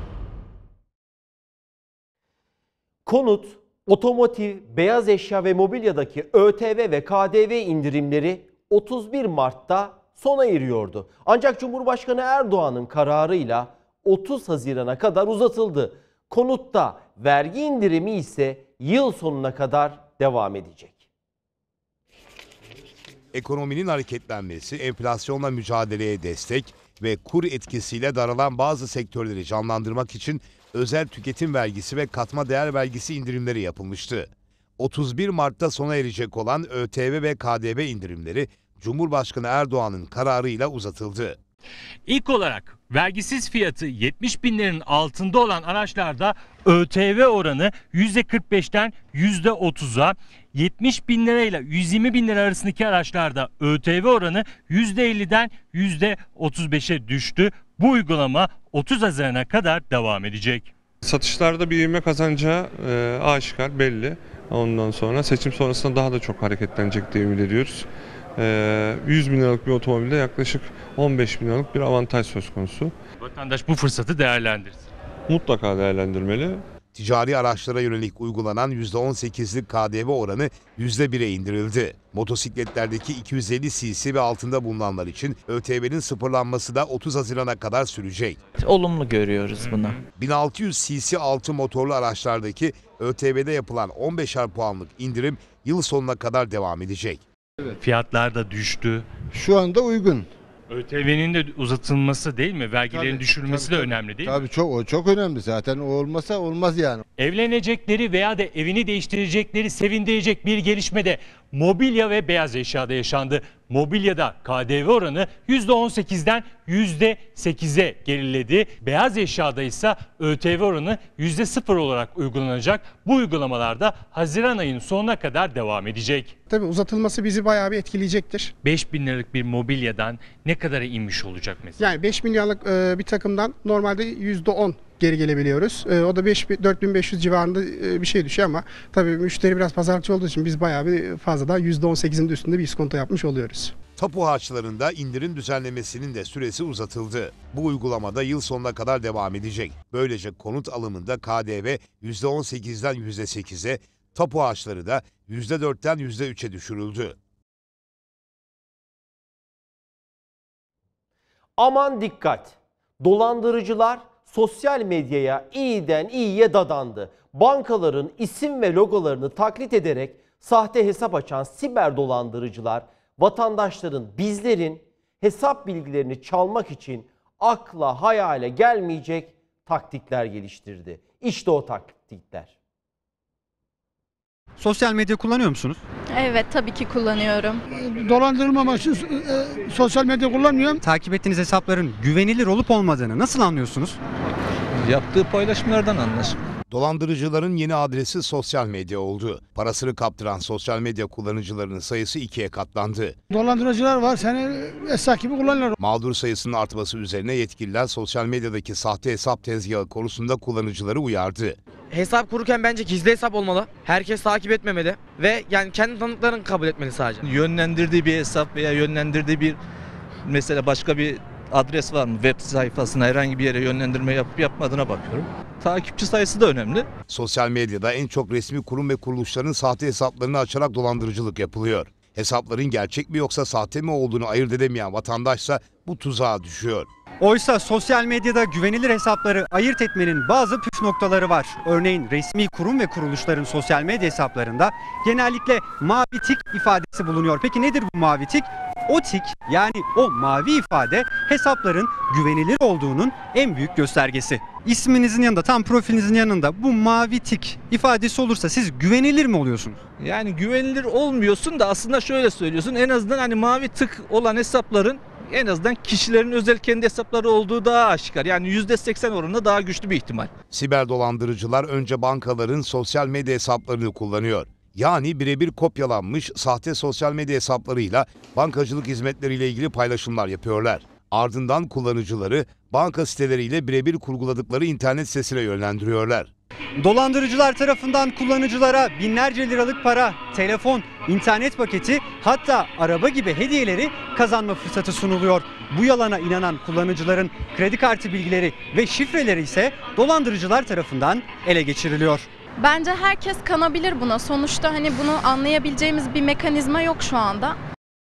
Konut, otomotiv, beyaz eşya ve mobilyadaki ÖTV ve KDV indirimleri 31 Mart'ta sona eriyordu. Ancak Cumhurbaşkanı Erdoğan'ın kararıyla 30 Haziran'a kadar uzatıldı. Konutta vergi indirimi ise yıl sonuna kadar devam edecek. Ekonominin hareketlenmesi, enflasyonla mücadeleye destek ve kur etkisiyle daralan bazı sektörleri canlandırmak için özel tüketim vergisi ve katma değer vergisi indirimleri yapılmıştı. 31 Mart'ta sona erecek olan ÖTV ve KDV indirimleri Cumhurbaşkanı Erdoğan'ın kararıyla uzatıldı. İlk olarak vergisiz fiyatı 70 bin liranın altında olan araçlarda ÖTV oranı %45'ten %30'a, 70 bin lira ile 120 bin lira arasındaki araçlarda ÖTV oranı %50'den %35'e düştü. Bu uygulama 30 Haziran'a kadar devam edecek. Satışlarda bir ivme kazanacağı aşikar, belli. Ondan sonra seçim sonrasında daha da çok hareketlenecek diye ümit ediyoruz. 100 bin liralık bir otomobilde yaklaşık 15 bin liralık bir avantaj söz konusu. Vatandaş bu fırsatı değerlendirsin. Mutlaka değerlendirmeli. Ticari araçlara yönelik uygulanan %18'lik KDV oranı %1'e indirildi. Motosikletlerdeki 250 cc ve altında bulunanlar için ÖTV'nin sıfırlanması da 30 Haziran'a kadar sürecek. Olumlu görüyoruz bunu. 1600 cc altı motorlu araçlardaki ÖTV'de yapılan 15'er puanlık indirim yıl sonuna kadar devam edecek. Fiyatlar da düştü. Şu anda uygun. ÖTV'nin de uzatılması değil mi? Vergilerin düşürülmesi de önemli değil mi? Tabii çok önemli zaten. O olmasa olmaz yani. Evlenecekleri veya da evini değiştirecekleri sevindirecek bir gelişme de mobilya ve beyaz eşyada yaşandı. Mobilyada KDV oranı %18'den %8'e geriledi. Beyaz eşyada ise ÖTV oranı %0 olarak uygulanacak. Bu uygulamalarda Haziran ayının sonuna kadar devam edecek. Tabii uzatılması bizi bayağı bir etkileyecektir. 5 bin liralık bir mobilyadan ne kadara inmiş olacak mesela? Yani 5 milyarlık bir takımdan normalde %10 geri gelebiliyoruz. O da 4500 civarında bir şey düşüyor ama tabii müşteri biraz pazarlıkçı olduğu için biz bayağı bir fazladan %18'in de üstünde bir iskonto yapmış oluyoruz. Tapu harçlarında indirim düzenlemesinin de süresi uzatıldı. Bu uygulamada yıl sonuna kadar devam edecek. Böylece konut alımında KDV %18'den %8'e, tapu harçları da %4'ten %3'e düşürüldü. Aman dikkat! Dolandırıcılar sosyal medyaya iyiden iyiye dadandı. Bankaların isim ve logolarını taklit ederek sahte hesap açan siber dolandırıcılar vatandaşların, bizlerin hesap bilgilerini çalmak için akla hayale gelmeyecek taktikler geliştirdi. İşte o taktikler. Sosyal medya kullanıyor musunuz? Evet, tabii ki kullanıyorum. Dolandırılmamak için sosyal medya kullanmıyorum. Takip ettiğiniz hesapların güvenilir olup olmadığını nasıl anlıyorsunuz? Yaptığı paylaşımlardan anlar. Dolandırıcıların yeni adresi sosyal medya oldu. Parasını kaptıran sosyal medya kullanıcılarının sayısı 2'ye katlandı. Dolandırıcılar var, seni esnaf gibi kullanırlar. Mağdur sayısının artması üzerine yetkililer sosyal medyadaki sahte hesap tezgahı konusunda kullanıcıları uyardı. Hesap kururken bence gizli hesap olmalı. Herkes takip etmemeli ve yani kendi tanıklarını kabul etmeli sadece. Yönlendirdiği bir hesap veya yönlendirdiği bir mesela başka bir adres var mı? Web sayfasına herhangi bir yere yönlendirme yapıp yapmadığına bakıyorum. Takipçi sayısı da önemli. Sosyal medyada en çok resmi kurum ve kuruluşların sahte hesaplarını açarak dolandırıcılık yapılıyor. Hesapların gerçek mi yoksa sahte mi olduğunu ayırt edemeyen vatandaşsa bu tuzağa düşüyor. Oysa sosyal medyada güvenilir hesapları ayırt etmenin bazı püf noktaları var. Örneğin resmi kurum ve kuruluşların sosyal medya hesaplarında genellikle mavi tik ifadesi bulunuyor. Peki nedir bu mavi tik? O tik, yani o mavi ifade hesapların güvenilir olduğunun en büyük göstergesi. İsminizin yanında, tam profilinizin yanında bu mavi tik ifadesi olursa siz güvenilir mi oluyorsunuz? Yani güvenilir olmuyorsun da aslında şöyle söylüyorsun. En azından hani mavi tık olan hesapların en azından kişilerin özel kendi hesapları olduğu daha aşikar. Yani %80 oranında daha güçlü bir ihtimal. Siber dolandırıcılar önce bankaların sosyal medya hesaplarını kullanıyor. Yani birebir kopyalanmış sahte sosyal medya hesaplarıyla bankacılık hizmetleriyle ilgili paylaşımlar yapıyorlar. Ardından kullanıcıları banka siteleriyle birebir kurguladıkları internet sitesine yönlendiriyorlar. Dolandırıcılar tarafından kullanıcılara binlerce liralık para, telefon, internet paketi, hatta araba gibi hediyeleri kazanma fırsatı sunuluyor. Bu yalana inanan kullanıcıların kredi kartı bilgileri ve şifreleri ise dolandırıcılar tarafından ele geçiriliyor. Bence herkes kanabilir buna. Sonuçta hani bunu anlayabileceğimiz bir mekanizma yok şu anda.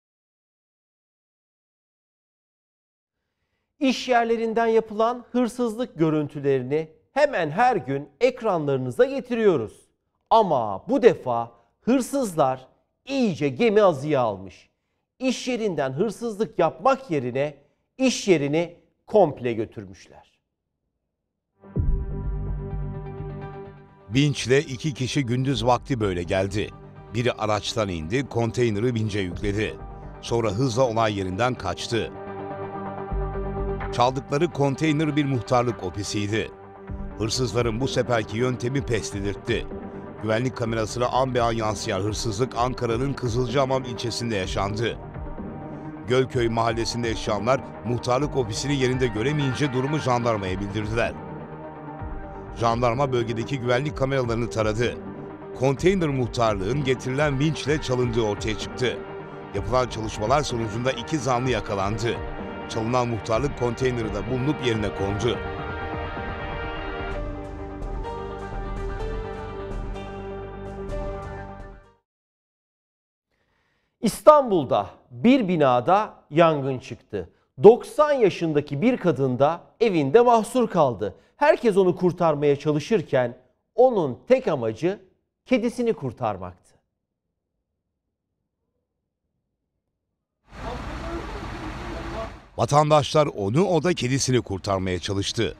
İş yerlerinden yapılan hırsızlık görüntülerini hemen her gün ekranlarınıza getiriyoruz. Ama bu defa hırsızlar iyice gemi azıya almış. İş yerinden hırsızlık yapmak yerine iş yerini komple götürmüşler. Vinçle 2 kişi gündüz vakti böyle geldi. Biri araçtan indi, konteyneri vinçe yükledi. Sonra hızla olay yerinden kaçtı. Çaldıkları konteyner bir muhtarlık ofisiydi. Hırsızların bu seferki yöntemi pes dedirtti. Güvenlik kamerasına an be an yansıyan hırsızlık Ankara'nın Kızılcahamam ilçesinde yaşandı. Gölköy mahallesinde yaşayanlar muhtarlık ofisini yerinde göremeyince durumu jandarmaya bildirdiler. Jandarma bölgedeki güvenlik kameralarını taradı. Konteyner muhtarlığın getirilen vinçle çalındığı ortaya çıktı. Yapılan çalışmalar sonucunda 2 zanlı yakalandı. Çalınan muhtarlık konteyneri de bulunup yerine kondu. İstanbul'da bir binada yangın çıktı. 90 yaşındaki bir kadın da evinde mahsur kaldı. Herkes onu kurtarmaya çalışırken onun tek amacı kedisini kurtarmaktı. Vatandaşlar onu, o da kedisini kurtarmaya çalıştı.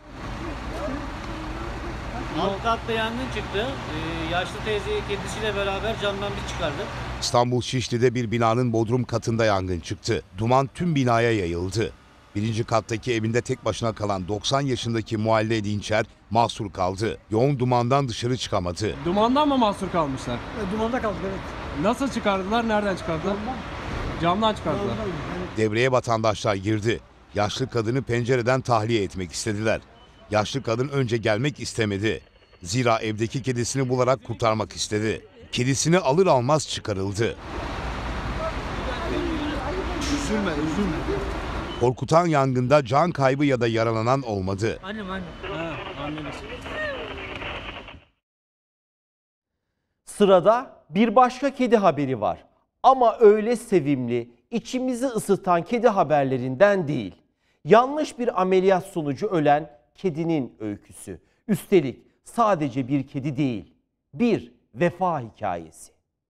Alt katta yangın çıktı. Yaşlı teyzeyi kedisiyle beraber camdan bir çıkardı. İstanbul Şişli'de bir binanın bodrum katında yangın çıktı. Duman tüm binaya yayıldı. 1. kattaki evinde tek başına kalan 90 yaşındaki Muhalle Dinçer mahsur kaldı. Yoğun dumandan dışarı çıkamadı. Dumandan mı mahsur kalmışlar? Dumanda kaldık, evet. Nasıl çıkardılar? Nereden çıkardılar? Camdan çıkardılar. Devreye vatandaşlar girdi. Yaşlı kadını pencereden tahliye etmek istediler. Yaşlı kadın önce gelmek istemedi. Zira evdeki kedisini bularak kurtarmak istedi. Kedisini alır almaz çıkarıldı. Üzülme. Korkutan yangında can kaybı ya da yaralanan olmadı. Annem. Annemiz. Sırada bir başka kedi haberi var. Ama öyle sevimli, içimizi ısıtan kedi haberlerinden değil. Yanlış bir ameliyat sonucu ölen kedinin öyküsü. Üstelik sadece bir kedi değil, bir vefa hikayesi.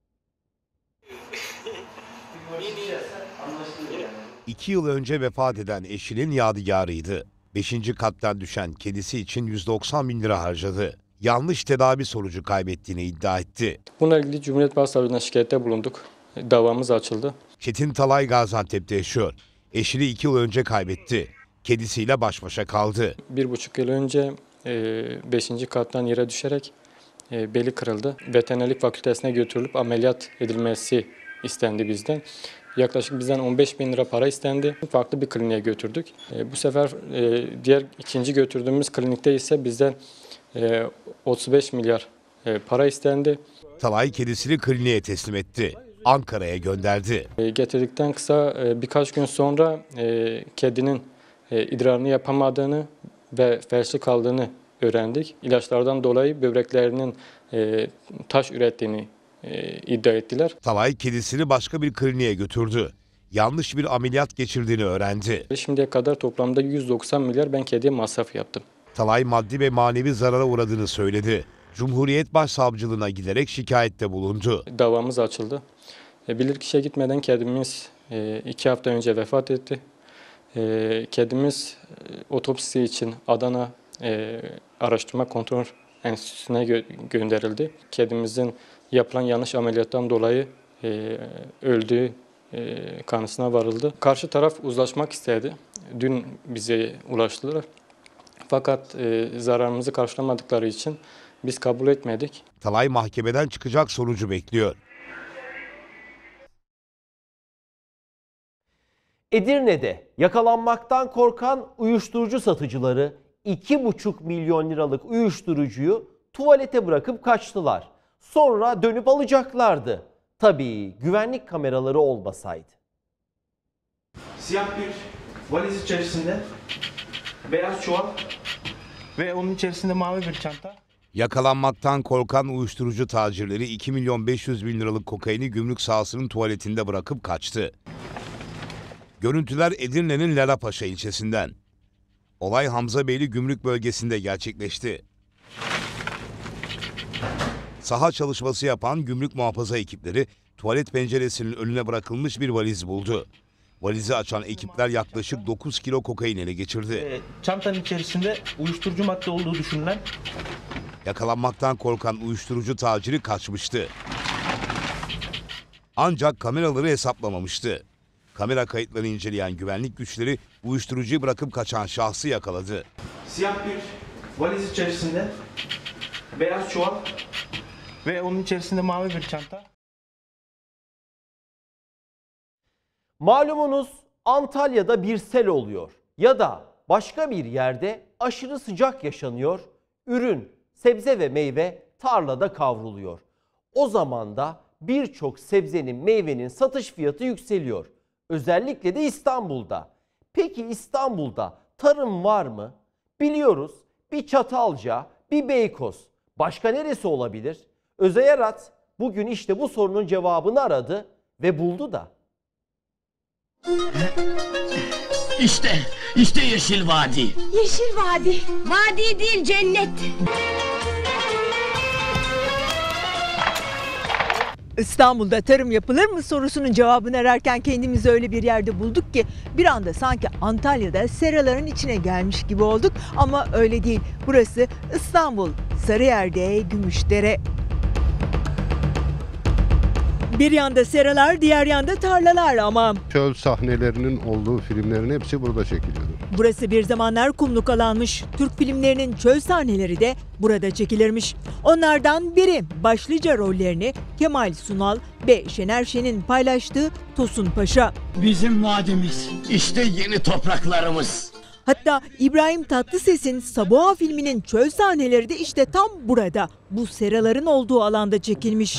2 yıl önce vefat eden eşinin yadigarıydı. 5. kattan düşen kedisi için 190 bin lira harcadı. Yanlış tedavi sonucu kaybettiğini iddia etti. Bununla ilgili Cumhuriyet Başsavcılığına şikayette bulunduk. Davamız açıldı. Çetin Talay Gaziantep'te yaşıyor. Eşini 2 yıl önce kaybetti. Kedisiyle baş başa kaldı. 1,5 yıl önce 5. kattan yere düşerek beli kırıldı. Veterinerlik fakültesine götürülüp ameliyat edilmesi istendi bizden. Yaklaşık bizden 15 bin lira para istendi. Farklı bir kliniğe götürdük. Bu sefer ikinci götürdüğümüz klinikte ise bizden 35 milyar para istendi. Talay kedisini kliniğe teslim etti. Ankara'ya gönderdi. Getirdikten kısa birkaç gün sonra kedinin idrarını yapamadığını ve felçli kaldığını öğrendik. İlaçlardan dolayı böbreklerinin taş ürettiğini iddia ettiler. Talay kedisini başka bir kliniğe götürdü. Yanlış bir ameliyat geçirdiğini öğrendi. Şimdiye kadar toplamda 190 milyar ben kediye masraf yaptım. Talay maddi ve manevi zarara uğradığını söyledi. Cumhuriyet Başsavcılığına giderek şikayette bulundu. Davamız açıldı. Bilirkişiye gitmeden kedimiz 2 hafta önce vefat etti. Kedimiz otopsisi için Adana Araştırma Kontrol Enstitüsü'ne gönderildi. Kedimizin yapılan yanlış ameliyattan dolayı öldüğü kanısına varıldı. Karşı taraf uzlaşmak istedi. Dün bize ulaştılar. Fakat zararımızı karşılamadıkları için biz kabul etmedik. Talay mahkemeden çıkacak sonucu bekliyor. Edirne'de yakalanmaktan korkan uyuşturucu satıcıları 2,5 milyon liralık uyuşturucuyu tuvalete bırakıp kaçtılar. Sonra dönüp alacaklardı. Tabii güvenlik kameraları olmasaydı. Siyah bir valiz içerisinde beyaz çuval ve onun içerisinde mavi bir çanta. Yakalanmaktan korkan uyuşturucu tacirleri 2 milyon 500 bin liralık kokaini gümrük sahasının tuvaletinde bırakıp kaçtı. Görüntüler Edirne'nin Lalapaşa ilçesinden. Olay Hamzabeyli Gümrük bölgesinde gerçekleşti. Saha çalışması yapan gümrük muhafaza ekipleri tuvalet penceresinin önüne bırakılmış bir valiz buldu. Valizi açan ekipler yaklaşık 9 kilo kokain ele geçirdi. Çantanın içerisinde uyuşturucu madde olduğu düşünülen Yakalanmaktan korkan uyuşturucu taciri kaçmıştı. Ancak kameraları hesaplamamıştı. Kamera kayıtlarını inceleyen güvenlik güçleri uyuşturucuyu bırakıp kaçan şahsı yakaladı. Siyah bir valiz içerisinde beyaz çuval ve onun içerisinde mavi bir çanta. Malumunuz Antalya'da bir sel oluyor ya da başka bir yerde aşırı sıcak yaşanıyor. Ürün, sebze ve meyve tarlada kavruluyor. O zaman da birçok sebzenin, meyvenin satış fiyatı yükseliyor. Özellikle de İstanbul'da. Peki İstanbul'da tarım var mı? Biliyoruz, bir Çatalca, bir Beykoz. Başka neresi olabilir? Özay Arat bugün işte bu sorunun cevabını aradı ve buldu da. İşte Yeşil Vadi. Yeşil Vadi. Vadi değil, cennet. İstanbul'da tarım yapılır mı sorusunun cevabını ararken kendimizi öyle bir yerde bulduk ki bir anda sanki Antalya'da seraların içine gelmiş gibi olduk ama öyle değil. Burası İstanbul, Sarıyer'de Gümüşdere. Bir yanda seralar, diğer yanda tarlalar ama çöl sahnelerinin olduğu filmlerin hepsi burada çekiliyordu. burası bir zamanlar kumluk alanmış. Türk filmlerinin çöl sahneleri de burada çekilirmiş. Onlardan biri başlıca rollerini Kemal Sunal ve Şener Şen'in paylaştığı Tosun Paşa. Bizim vadimiz, işte yeni topraklarımız. Hatta İbrahim Tatlıses'in Saboğa filminin çöl sahneleri de işte tam burada. Bu seraların olduğu alanda çekilmiş.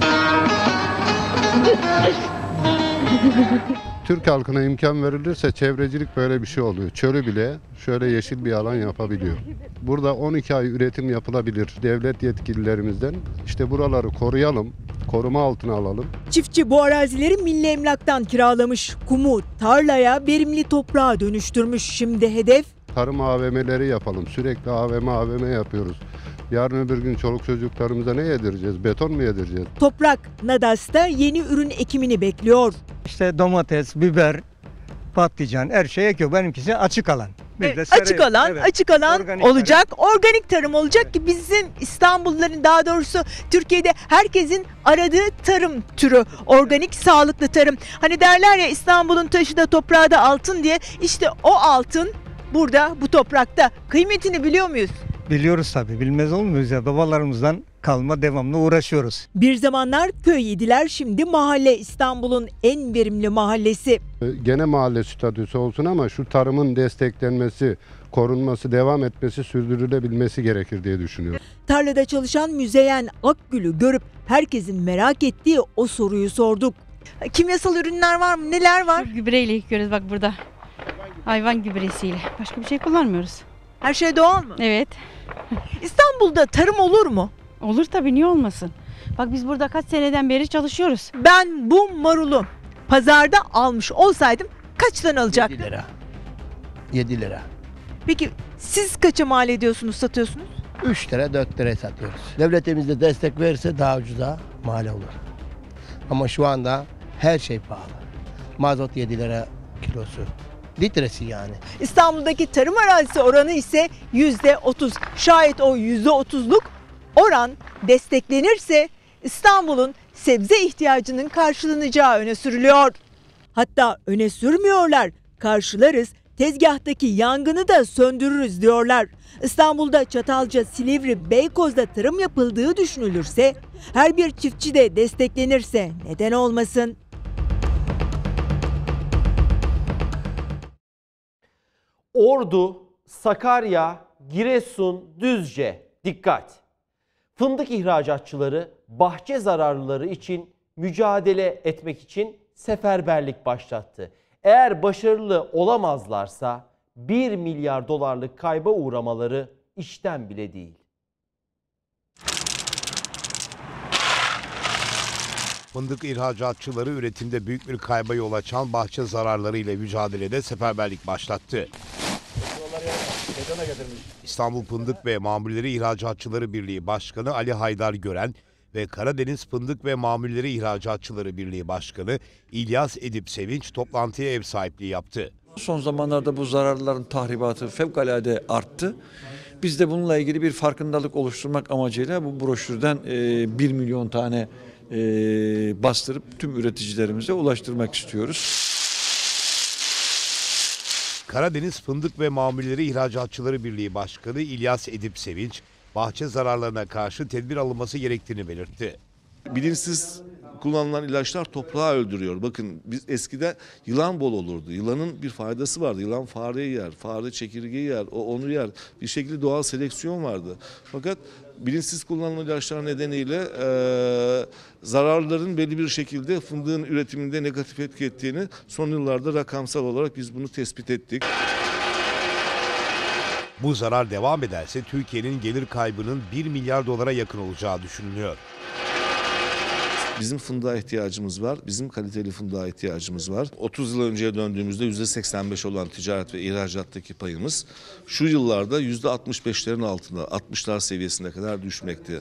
Türk halkına imkan verilirse çevrecilik böyle bir şey oluyor. Çölü bile şöyle yeşil bir alan yapabiliyor. Burada 12 ay üretim yapılabilir. Devlet yetkililerimizden işte buraları koruyalım, koruma altına alalım. Çiftçi bu arazileri Milli Emlak'tan kiralamış. Kumu tarlaya, verimli toprağa dönüştürmüş. Şimdi hedef Tarım AVM'leri yapalım. Sürekli AVM yapıyoruz. Yarın öbür gün çoluk çocuklarımıza ne yedireceğiz? Beton mu yedireceğiz? Toprak Nadas'ta yeni ürün ekimini bekliyor. İşte domates, biber, patlıcan her şey ekiyor. Benimkisi açık alan. Açık alan olacak. Organik tarım olacak ki bizim İstanbulluların, daha doğrusu Türkiye'de herkesin aradığı tarım türü. Organik, sağlıklı tarım. Hani derler ya İstanbul'un taşı da toprağı da altın diye. İşte o altın burada, bu toprakta. Kıymetini biliyor muyuz? Biliyoruz tabii. Bilmez olur muyuz ya? Babalarımızdan kalma devamlı uğraşıyoruz. Bir zamanlar köy idiler, şimdi mahalle, İstanbul'un en verimli mahallesi. Gene mahalle statüsü olsun ama şu tarımın desteklenmesi, korunması, devam etmesi, sürdürülebilmesi gerekir diye düşünüyorum. Tarlada çalışan Müzeyyen Akgül'ü görüp herkesin merak ettiği o soruyu sorduk. Kimyasal ürünler var mı? Neler var? Gübreyle yıkıyoruz bak burada. Hayvan gübresiyle. Başka bir şey kullanmıyoruz. Her şey doğal mı? Evet. İstanbul'da tarım olur mu? Olur tabii, niye olmasın? Bak biz burada kaç seneden beri çalışıyoruz. Ben bu marulu pazarda almış olsaydım kaçtan alacaktım? 7 lira. 7 lira. Peki siz kaça mal ediyorsunuz, satıyorsunuz? 3 lira 4 liraya satıyoruz. Devletimiz de destek verirse daha ucuza mal olur. Ama şu anda her şey pahalı. Mazot 7 lira kilosu. Litresi yani. İstanbul'daki tarım arazisi oranı ise %30. Şayet o %30'luk oran desteklenirse İstanbul'un sebze ihtiyacının karşılanacağı öne sürülüyor. Hatta öne sürmüyorlar, karşılarız, tezgahtaki yangını da söndürürüz diyorlar. İstanbul'da Çatalca, Silivri, Beykoz'da tarım yapıldığı düşünülürse, her bir çiftçi de desteklenirse neden olmasın? Ordu, Sakarya, Giresun, Düzce dikkat! Fındık ihracatçıları bahçe zararlıları için mücadele etmek için seferberlik başlattı. Eğer başarılı olamazlarsa 1 milyar dolarlık kayba uğramaları işten bile değil. Fındık ihracatçıları üretimde büyük bir kayba yol açan bahçe zararları ile mücadelede seferberlik başlattı. İstanbul Fındık ve Mamulleri İhracatçıları Birliği Başkanı Ali Haydar Gören ve Karadeniz Fındık ve Mamulleri İhracatçıları Birliği Başkanı İlyas Edip Sevinç toplantıya ev sahipliği yaptı. Son zamanlarda bu zararların tahribatı fevkalade arttı Biz de bununla ilgili bir farkındalık oluşturmak amacıyla bu broşürden 1 milyon tane bastırıp tüm üreticilerimize ulaştırmak istiyoruz. Karadeniz Fındık ve Mamulleri İhracatçıları Birliği Başkanı İlyas Edip Sevinç, bahçe zararlarına karşı tedbir alınması gerektiğini belirtti. Bilinçsiz kullanılan ilaçlar toprağı öldürüyor. Bakın biz eskiden yılan bol olurdu. Yılanın bir faydası vardı. Yılan fareyi yer, fare çekirgeyi yer, o onu yer. Bir şekilde doğal seleksiyon vardı. Fakat bilinçsiz kullanılan ilaçlar nedeniyle zararların belli bir şekilde fındığın üretiminde negatif etki ettiğini son yıllarda rakamsal olarak biz bunu tespit ettik. Bu zarar devam ederse Türkiye'nin gelir kaybının 1 milyar dolara yakın olacağı düşünülüyor. Bizim fındığa ihtiyacımız var. Bizim kaliteli fındığa ihtiyacımız var. 30 yıl önceye döndüğümüzde %85 olan ticaret ve ihracattaki payımız şu yıllarda %65'lerin altında, 60'lar seviyesine kadar düşmekte.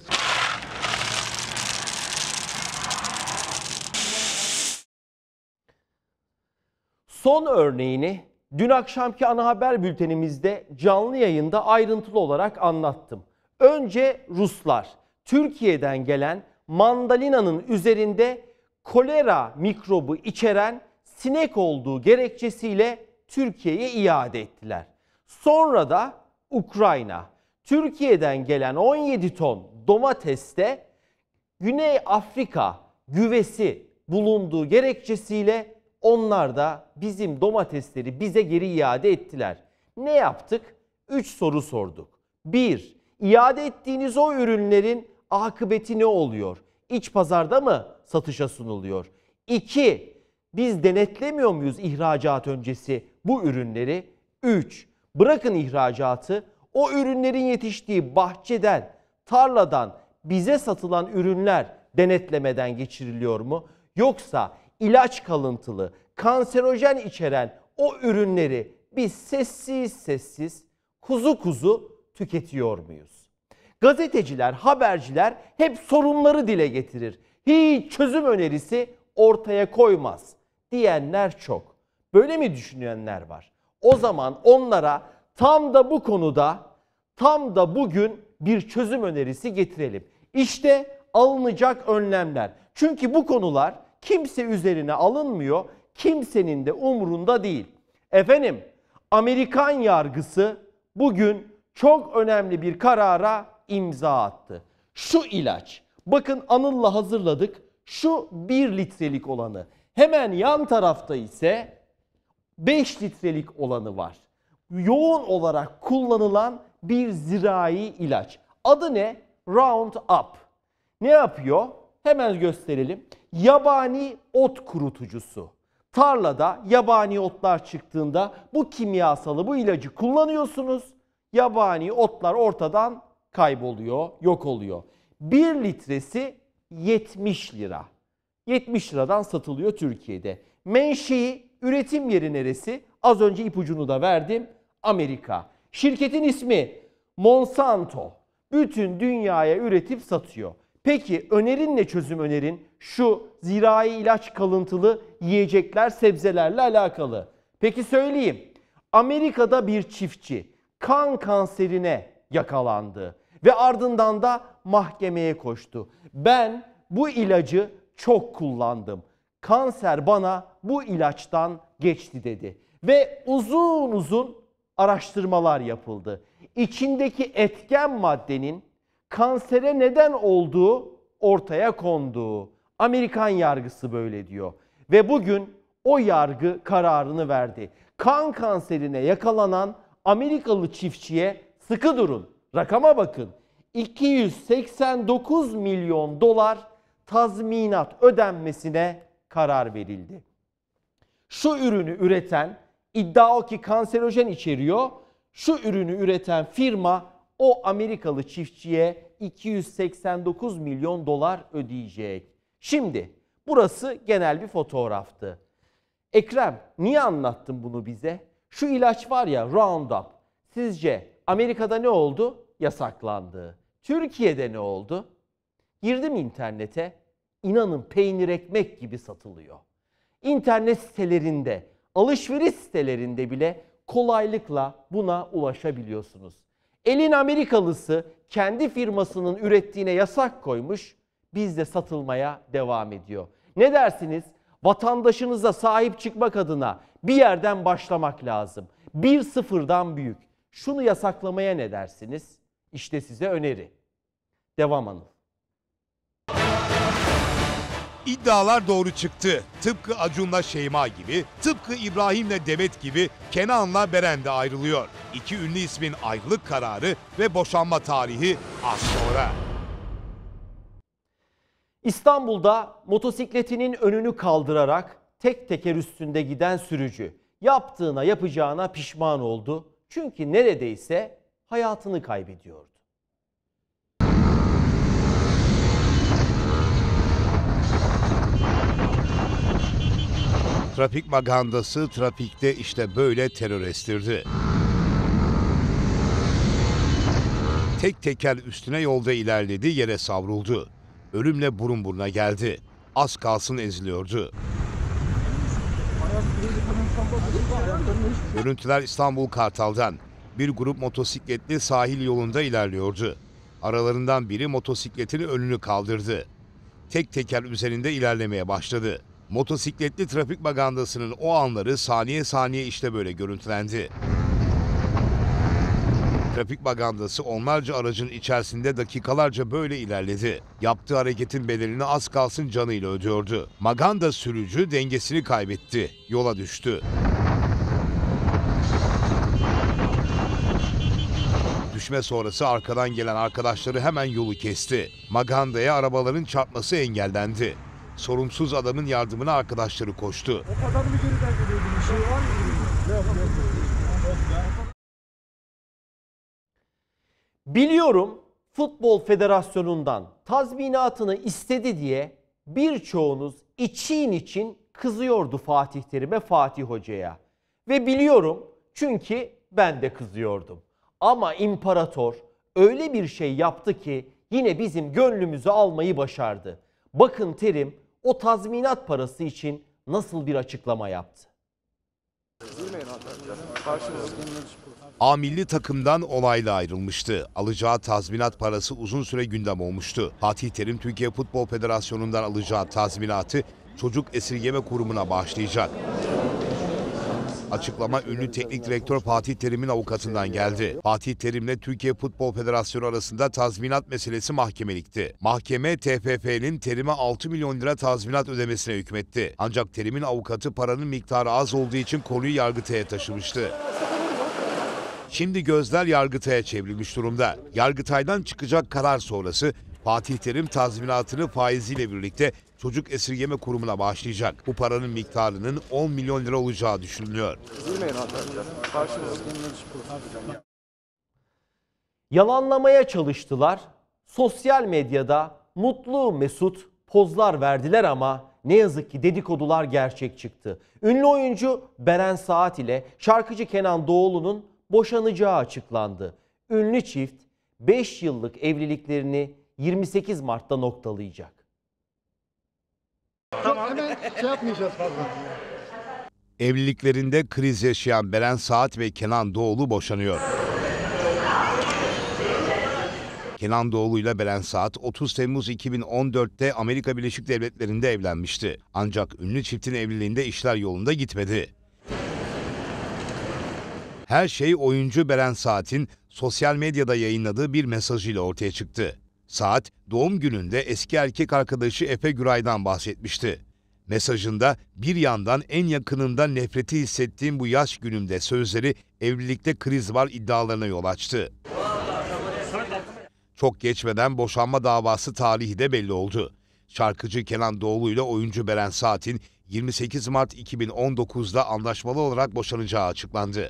Son örneğini dün akşamki ana haber bültenimizde canlı yayında ayrıntılı olarak anlattım. Önce Ruslar Türkiye'den gelen mandalinanın üzerinde kolera mikrobu içeren sinek olduğu gerekçesiyle Türkiye'ye iade ettiler. Sonra da Ukrayna Türkiye'den gelen 17 ton domateste Güney Afrika güvesi bulunduğu gerekçesiyle onlar da bizim domatesleri bize geri iade ettiler. Ne yaptık? 3 soru sorduk. 1. İade ettiğiniz o ürünlerin akıbeti ne oluyor? İç pazarda mı satışa sunuluyor? 2. Biz denetlemiyor muyuz ihracat öncesi bu ürünleri? 3. Bırakın ihracatı, o ürünlerin yetiştiği bahçeden, tarladan bize satılan ürünler denetlemeden geçiriliyor mu? Yoksa ilaç kalıntılı, kanserojen içeren o ürünleri biz sessiz sessiz, kuzu kuzu tüketiyor muyuz? Gazeteciler, haberciler hep sorunları dile getirir. Hiç çözüm önerisi ortaya koymaz diyenler çok. Böyle mi düşünenler var? O zaman onlara tam da bu konuda, tam da bugün bir çözüm önerisi getirelim. İşte alınacak önlemler. Çünkü bu konular kimse üzerine alınmıyor, kimsenin de umurunda değil. Efendim, Amerikan yargısı bugün çok önemli bir karara imza attı. Şu ilaç, bakın Anıl'la hazırladık, şu 1 litrelik olanı. Hemen yan tarafta ise 5 litrelik olanı var. Yoğun olarak kullanılan bir zirai ilaç. Adı ne? Roundup. Ne yapıyor? Hemen gösterelim. Yabani ot kurutucusu. Tarlada yabani otlar çıktığında bu kimyasalı, bu ilacı kullanıyorsunuz. Yabani otlar ortadan kayboluyor, yok oluyor. 1 litresi 70 lira. 70 liradan satılıyor Türkiye'de. Menşei, üretim yeri neresi? Az önce ipucunu da verdim. Amerika. Şirketin ismi Monsanto. Bütün dünyaya üretip satıyor. Peki önerin ne, çözüm önerin? Şu zirai ilaç kalıntılı yiyecekler, sebzelerle alakalı. Peki söyleyeyim. Amerika'da bir çiftçi kan kanserine yakalandı ve ardından da mahkemeye koştu. Ben bu ilacı çok kullandım. Kanser bana bu ilaçtan geçti dedi. Ve uzun uzun araştırmalar yapıldı. İçindeki etken maddenin kansere neden olduğu ortaya kondu. Amerikan yargısı böyle diyor. Ve bugün o yargı kararını verdi. Kan kanserine yakalanan Amerikalı çiftçiye, sıkı durun, rakama bakın, 289 milyon dolar tazminat ödenmesine karar verildi. Şu ürünü üreten, iddia o ki kanserojen içeriyor, şu ürünü üreten firma o Amerikalı çiftçiye 289 milyon dolar ödeyecek. Şimdi burası genel bir fotoğraftı. Ekrem, niye anlattın bunu bize? Şu ilaç var ya, Roundup. Sizce Amerika'da ne oldu? Yasaklandı. Türkiye'de ne oldu? Girdim internete. İnanın peynir ekmek gibi satılıyor. İnternet sitelerinde, alışveriş sitelerinde bile kolaylıkla buna ulaşabiliyorsunuz. Elin Amerikalısı kendi firmasının ürettiğine yasak koymuş, bizde satılmaya devam ediyor. Ne dersiniz? Vatandaşınıza sahip çıkmak adına bir yerden başlamak lazım. Bir sıfırdan büyük. Şunu yasaklamaya ne dersiniz? İşte size öneri. Devam Anıl. İddialar doğru çıktı. Tıpkı Acun'la Şeyma gibi, tıpkı İbrahim'le Demet gibi Kenan'la Beren de ayrılıyor. İki ünlü ismin ayrılık kararı ve boşanma tarihi az sonra. İstanbul'da motosikletinin önünü kaldırarak tek teker üstünde giden sürücü yaptığına yapacağına pişman oldu. Çünkü neredeyse hayatını kaybediyordu. Trafik magandası trafikte işte böyle terör estirdi. Tek teker üstüne yolda ilerledi, yere savruldu. Ölümle burun buruna geldi. Az kalsın eziliyordu. Görüntüler İstanbul Kartal'dan. Bir grup motosikletli sahil yolunda ilerliyordu. Aralarından biri motosikletin önünü kaldırdı. Tek teker üzerinde ilerlemeye başladı. Motosikletli trafik magandasının o anları saniye saniye işte böyle görüntülendi. Trafik magandası onlarca aracın içerisinde dakikalarca böyle ilerledi. Yaptığı hareketin bedelini az kalsın canıyla ödüyordu. Maganda sürücü dengesini kaybetti, yola düştü. Düşme sonrası arkadan gelen arkadaşları hemen yolu kesti. Magandaya arabaların çarpması engellendi. Sorumsuz adamın yardımına arkadaşları koştu. O kadar mı geriden geliyordu? Bir şey var mı? Biliyorum Futbol Federasyonu'ndan tazminatını istedi diye birçoğunuz için kızıyordu Fatih Terim'e, Fatih Hoca'ya. Ve biliyorum çünkü ben de kızıyordum. Ama imparator öyle bir şey yaptı ki yine bizim gönlümüzü almayı başardı. Bakın Terim o tazminat parası için nasıl bir açıklama yaptı. A milli takımdan olayla ayrılmıştı. Alacağı tazminat parası uzun süre gündem olmuştu. Fatih Terim Türkiye Futbol Federasyonu'ndan alacağı tazminatı Çocuk Esirgeme Kurumu'na bağışlayacak. Açıklama ünlü teknik direktör Fatih Terim'in avukatından geldi. Fatih Terim'le Türkiye Futbol Federasyonu arasında tazminat meselesi mahkemelikti. Mahkeme TFF'nin Terim'e 6 milyon lira tazminat ödemesine hükmetti. Ancak Terim'in avukatı paranın miktarı az olduğu için konuyu Yargıtay'a taşımıştı. Şimdi gözler Yargıtay'a çevrilmiş durumda. Yargıtay'dan çıkacak karar sonrası Fatih Terim tazminatını faiziyle birlikte Çocuk Esirgeme Kurumu'na bağışlayacak. Bu paranın miktarının 10 milyon lira olacağı düşünülüyor. Yalanlamaya çalıştılar. Sosyal medyada mutlu mesut pozlar verdiler ama ne yazık ki dedikodular gerçek çıktı. Ünlü oyuncu Beren Saat ile şarkıcı Kenan Doğulu'nun boşanacağı açıklandı. Ünlü çift 5 yıllık evliliklerini 28 Mart'ta noktalayacak. Tamam. Hemen şey yapmayacağız fazla. Evliliklerinde kriz yaşayan Beren Saat ve Kenan Doğulu boşanıyor. Kenan Doğulu ile Beren Saat 30 Temmuz 2014'te Amerika Birleşik Devletleri'nde evlenmişti. Ancak ünlü çiftin evliliğinde işler yolunda gitmedi. Her şey oyuncu Beren Saat'in sosyal medyada yayınladığı bir mesajıyla ortaya çıktı. Saat, doğum gününde eski erkek arkadaşı Efe Güray'dan bahsetmişti. Mesajında bir yandan en yakınımdan nefreti hissettiğim bu yaş günümde sözleri evlilikte kriz var iddialarına yol açtı. Çok geçmeden boşanma davası tarihi de belli oldu. Şarkıcı Kenan Doğulu ile oyuncu Beren Saat'in 28 Mart 2019'da anlaşmalı olarak boşanacağı açıklandı.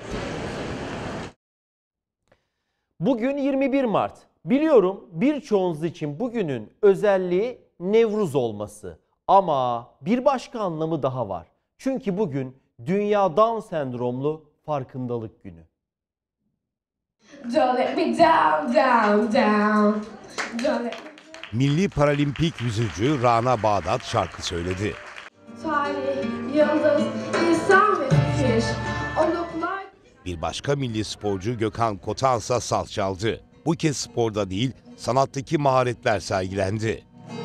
Bugün 21 Mart. Biliyorum birçoğunuz için bugünün özelliği Nevruz olması. Ama bir başka anlamı daha var. Çünkü bugün Dünya Down Sendromlu Farkındalık Günü. Milli Paralimpik yüzücü Rana Bağdat şarkı söyledi. Tarih, yıldız, insan ve fikir. Bir başka milli sporcu Gökhan Kotansa saz çaldı. Bu kez sporda değil, sanattaki maharetler sergilendi.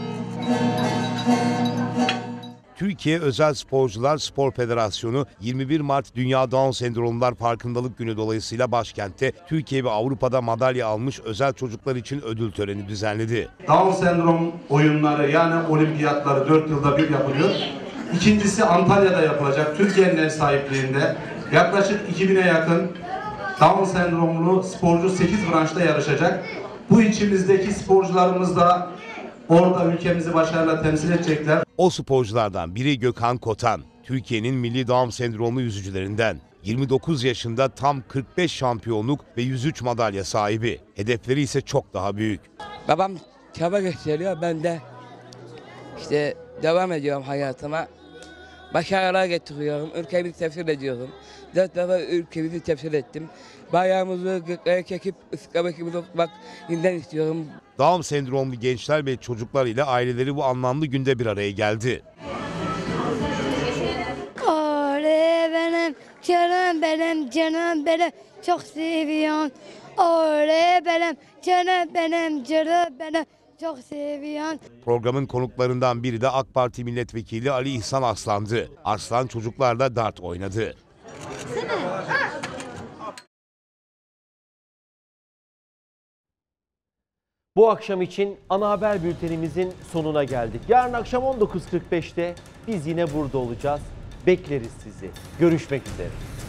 Türkiye Özel Sporcular Spor Federasyonu 21 Mart Dünya Down Sendromlar Farkındalık Günü dolayısıyla başkentte Türkiye ve Avrupa'da madalya almış özel çocuklar için ödül töreni düzenledi. Down sendrom oyunları yani olimpiyatları 4 yılda bir yapılıyor. İkincisi Antalya'da yapılacak Türkiye'nin ev sahipliğinde. Yaklaşık 2000'e yakın Down sendromlu sporcu 8 branşta yarışacak. Bu içimizdeki sporcularımız da orada ülkemizi başarıyla temsil edecekler. O sporculardan biri Gökhan Kotan, Türkiye'nin milli Down sendromlu yüzücülerinden. 29 yaşında tam 45 şampiyonluk ve 103 madalya sahibi. Hedefleri ise çok daha büyük. Babam çaba gösteriyor, ben de işte devam ediyorum hayatıma. Başarılar getiriyorum, ülkemizi temsil ediyorum. 4 defa ülkemizi temsil ettim. Bayrağımızı göklere çekip ıskamakımızı tutmak yeniden istiyorum. Down sendromlu gençler ve çocuklar ile aileleri bu anlamlı günde bir araya geldi. Oley benim canım benim canım benim çok seviyorum. Oley benim canım benim canım benim çok seviyorum. Programın konuklarından biri de AK Parti Milletvekili Ali İhsan Arslan'dı. Arslan çocuklarla dart oynadı. Bu akşam için ana haber bültenimizin sonuna geldik. Yarın akşam 19.45'te biz yine burada olacağız. Bekleriz sizi. Görüşmek üzere.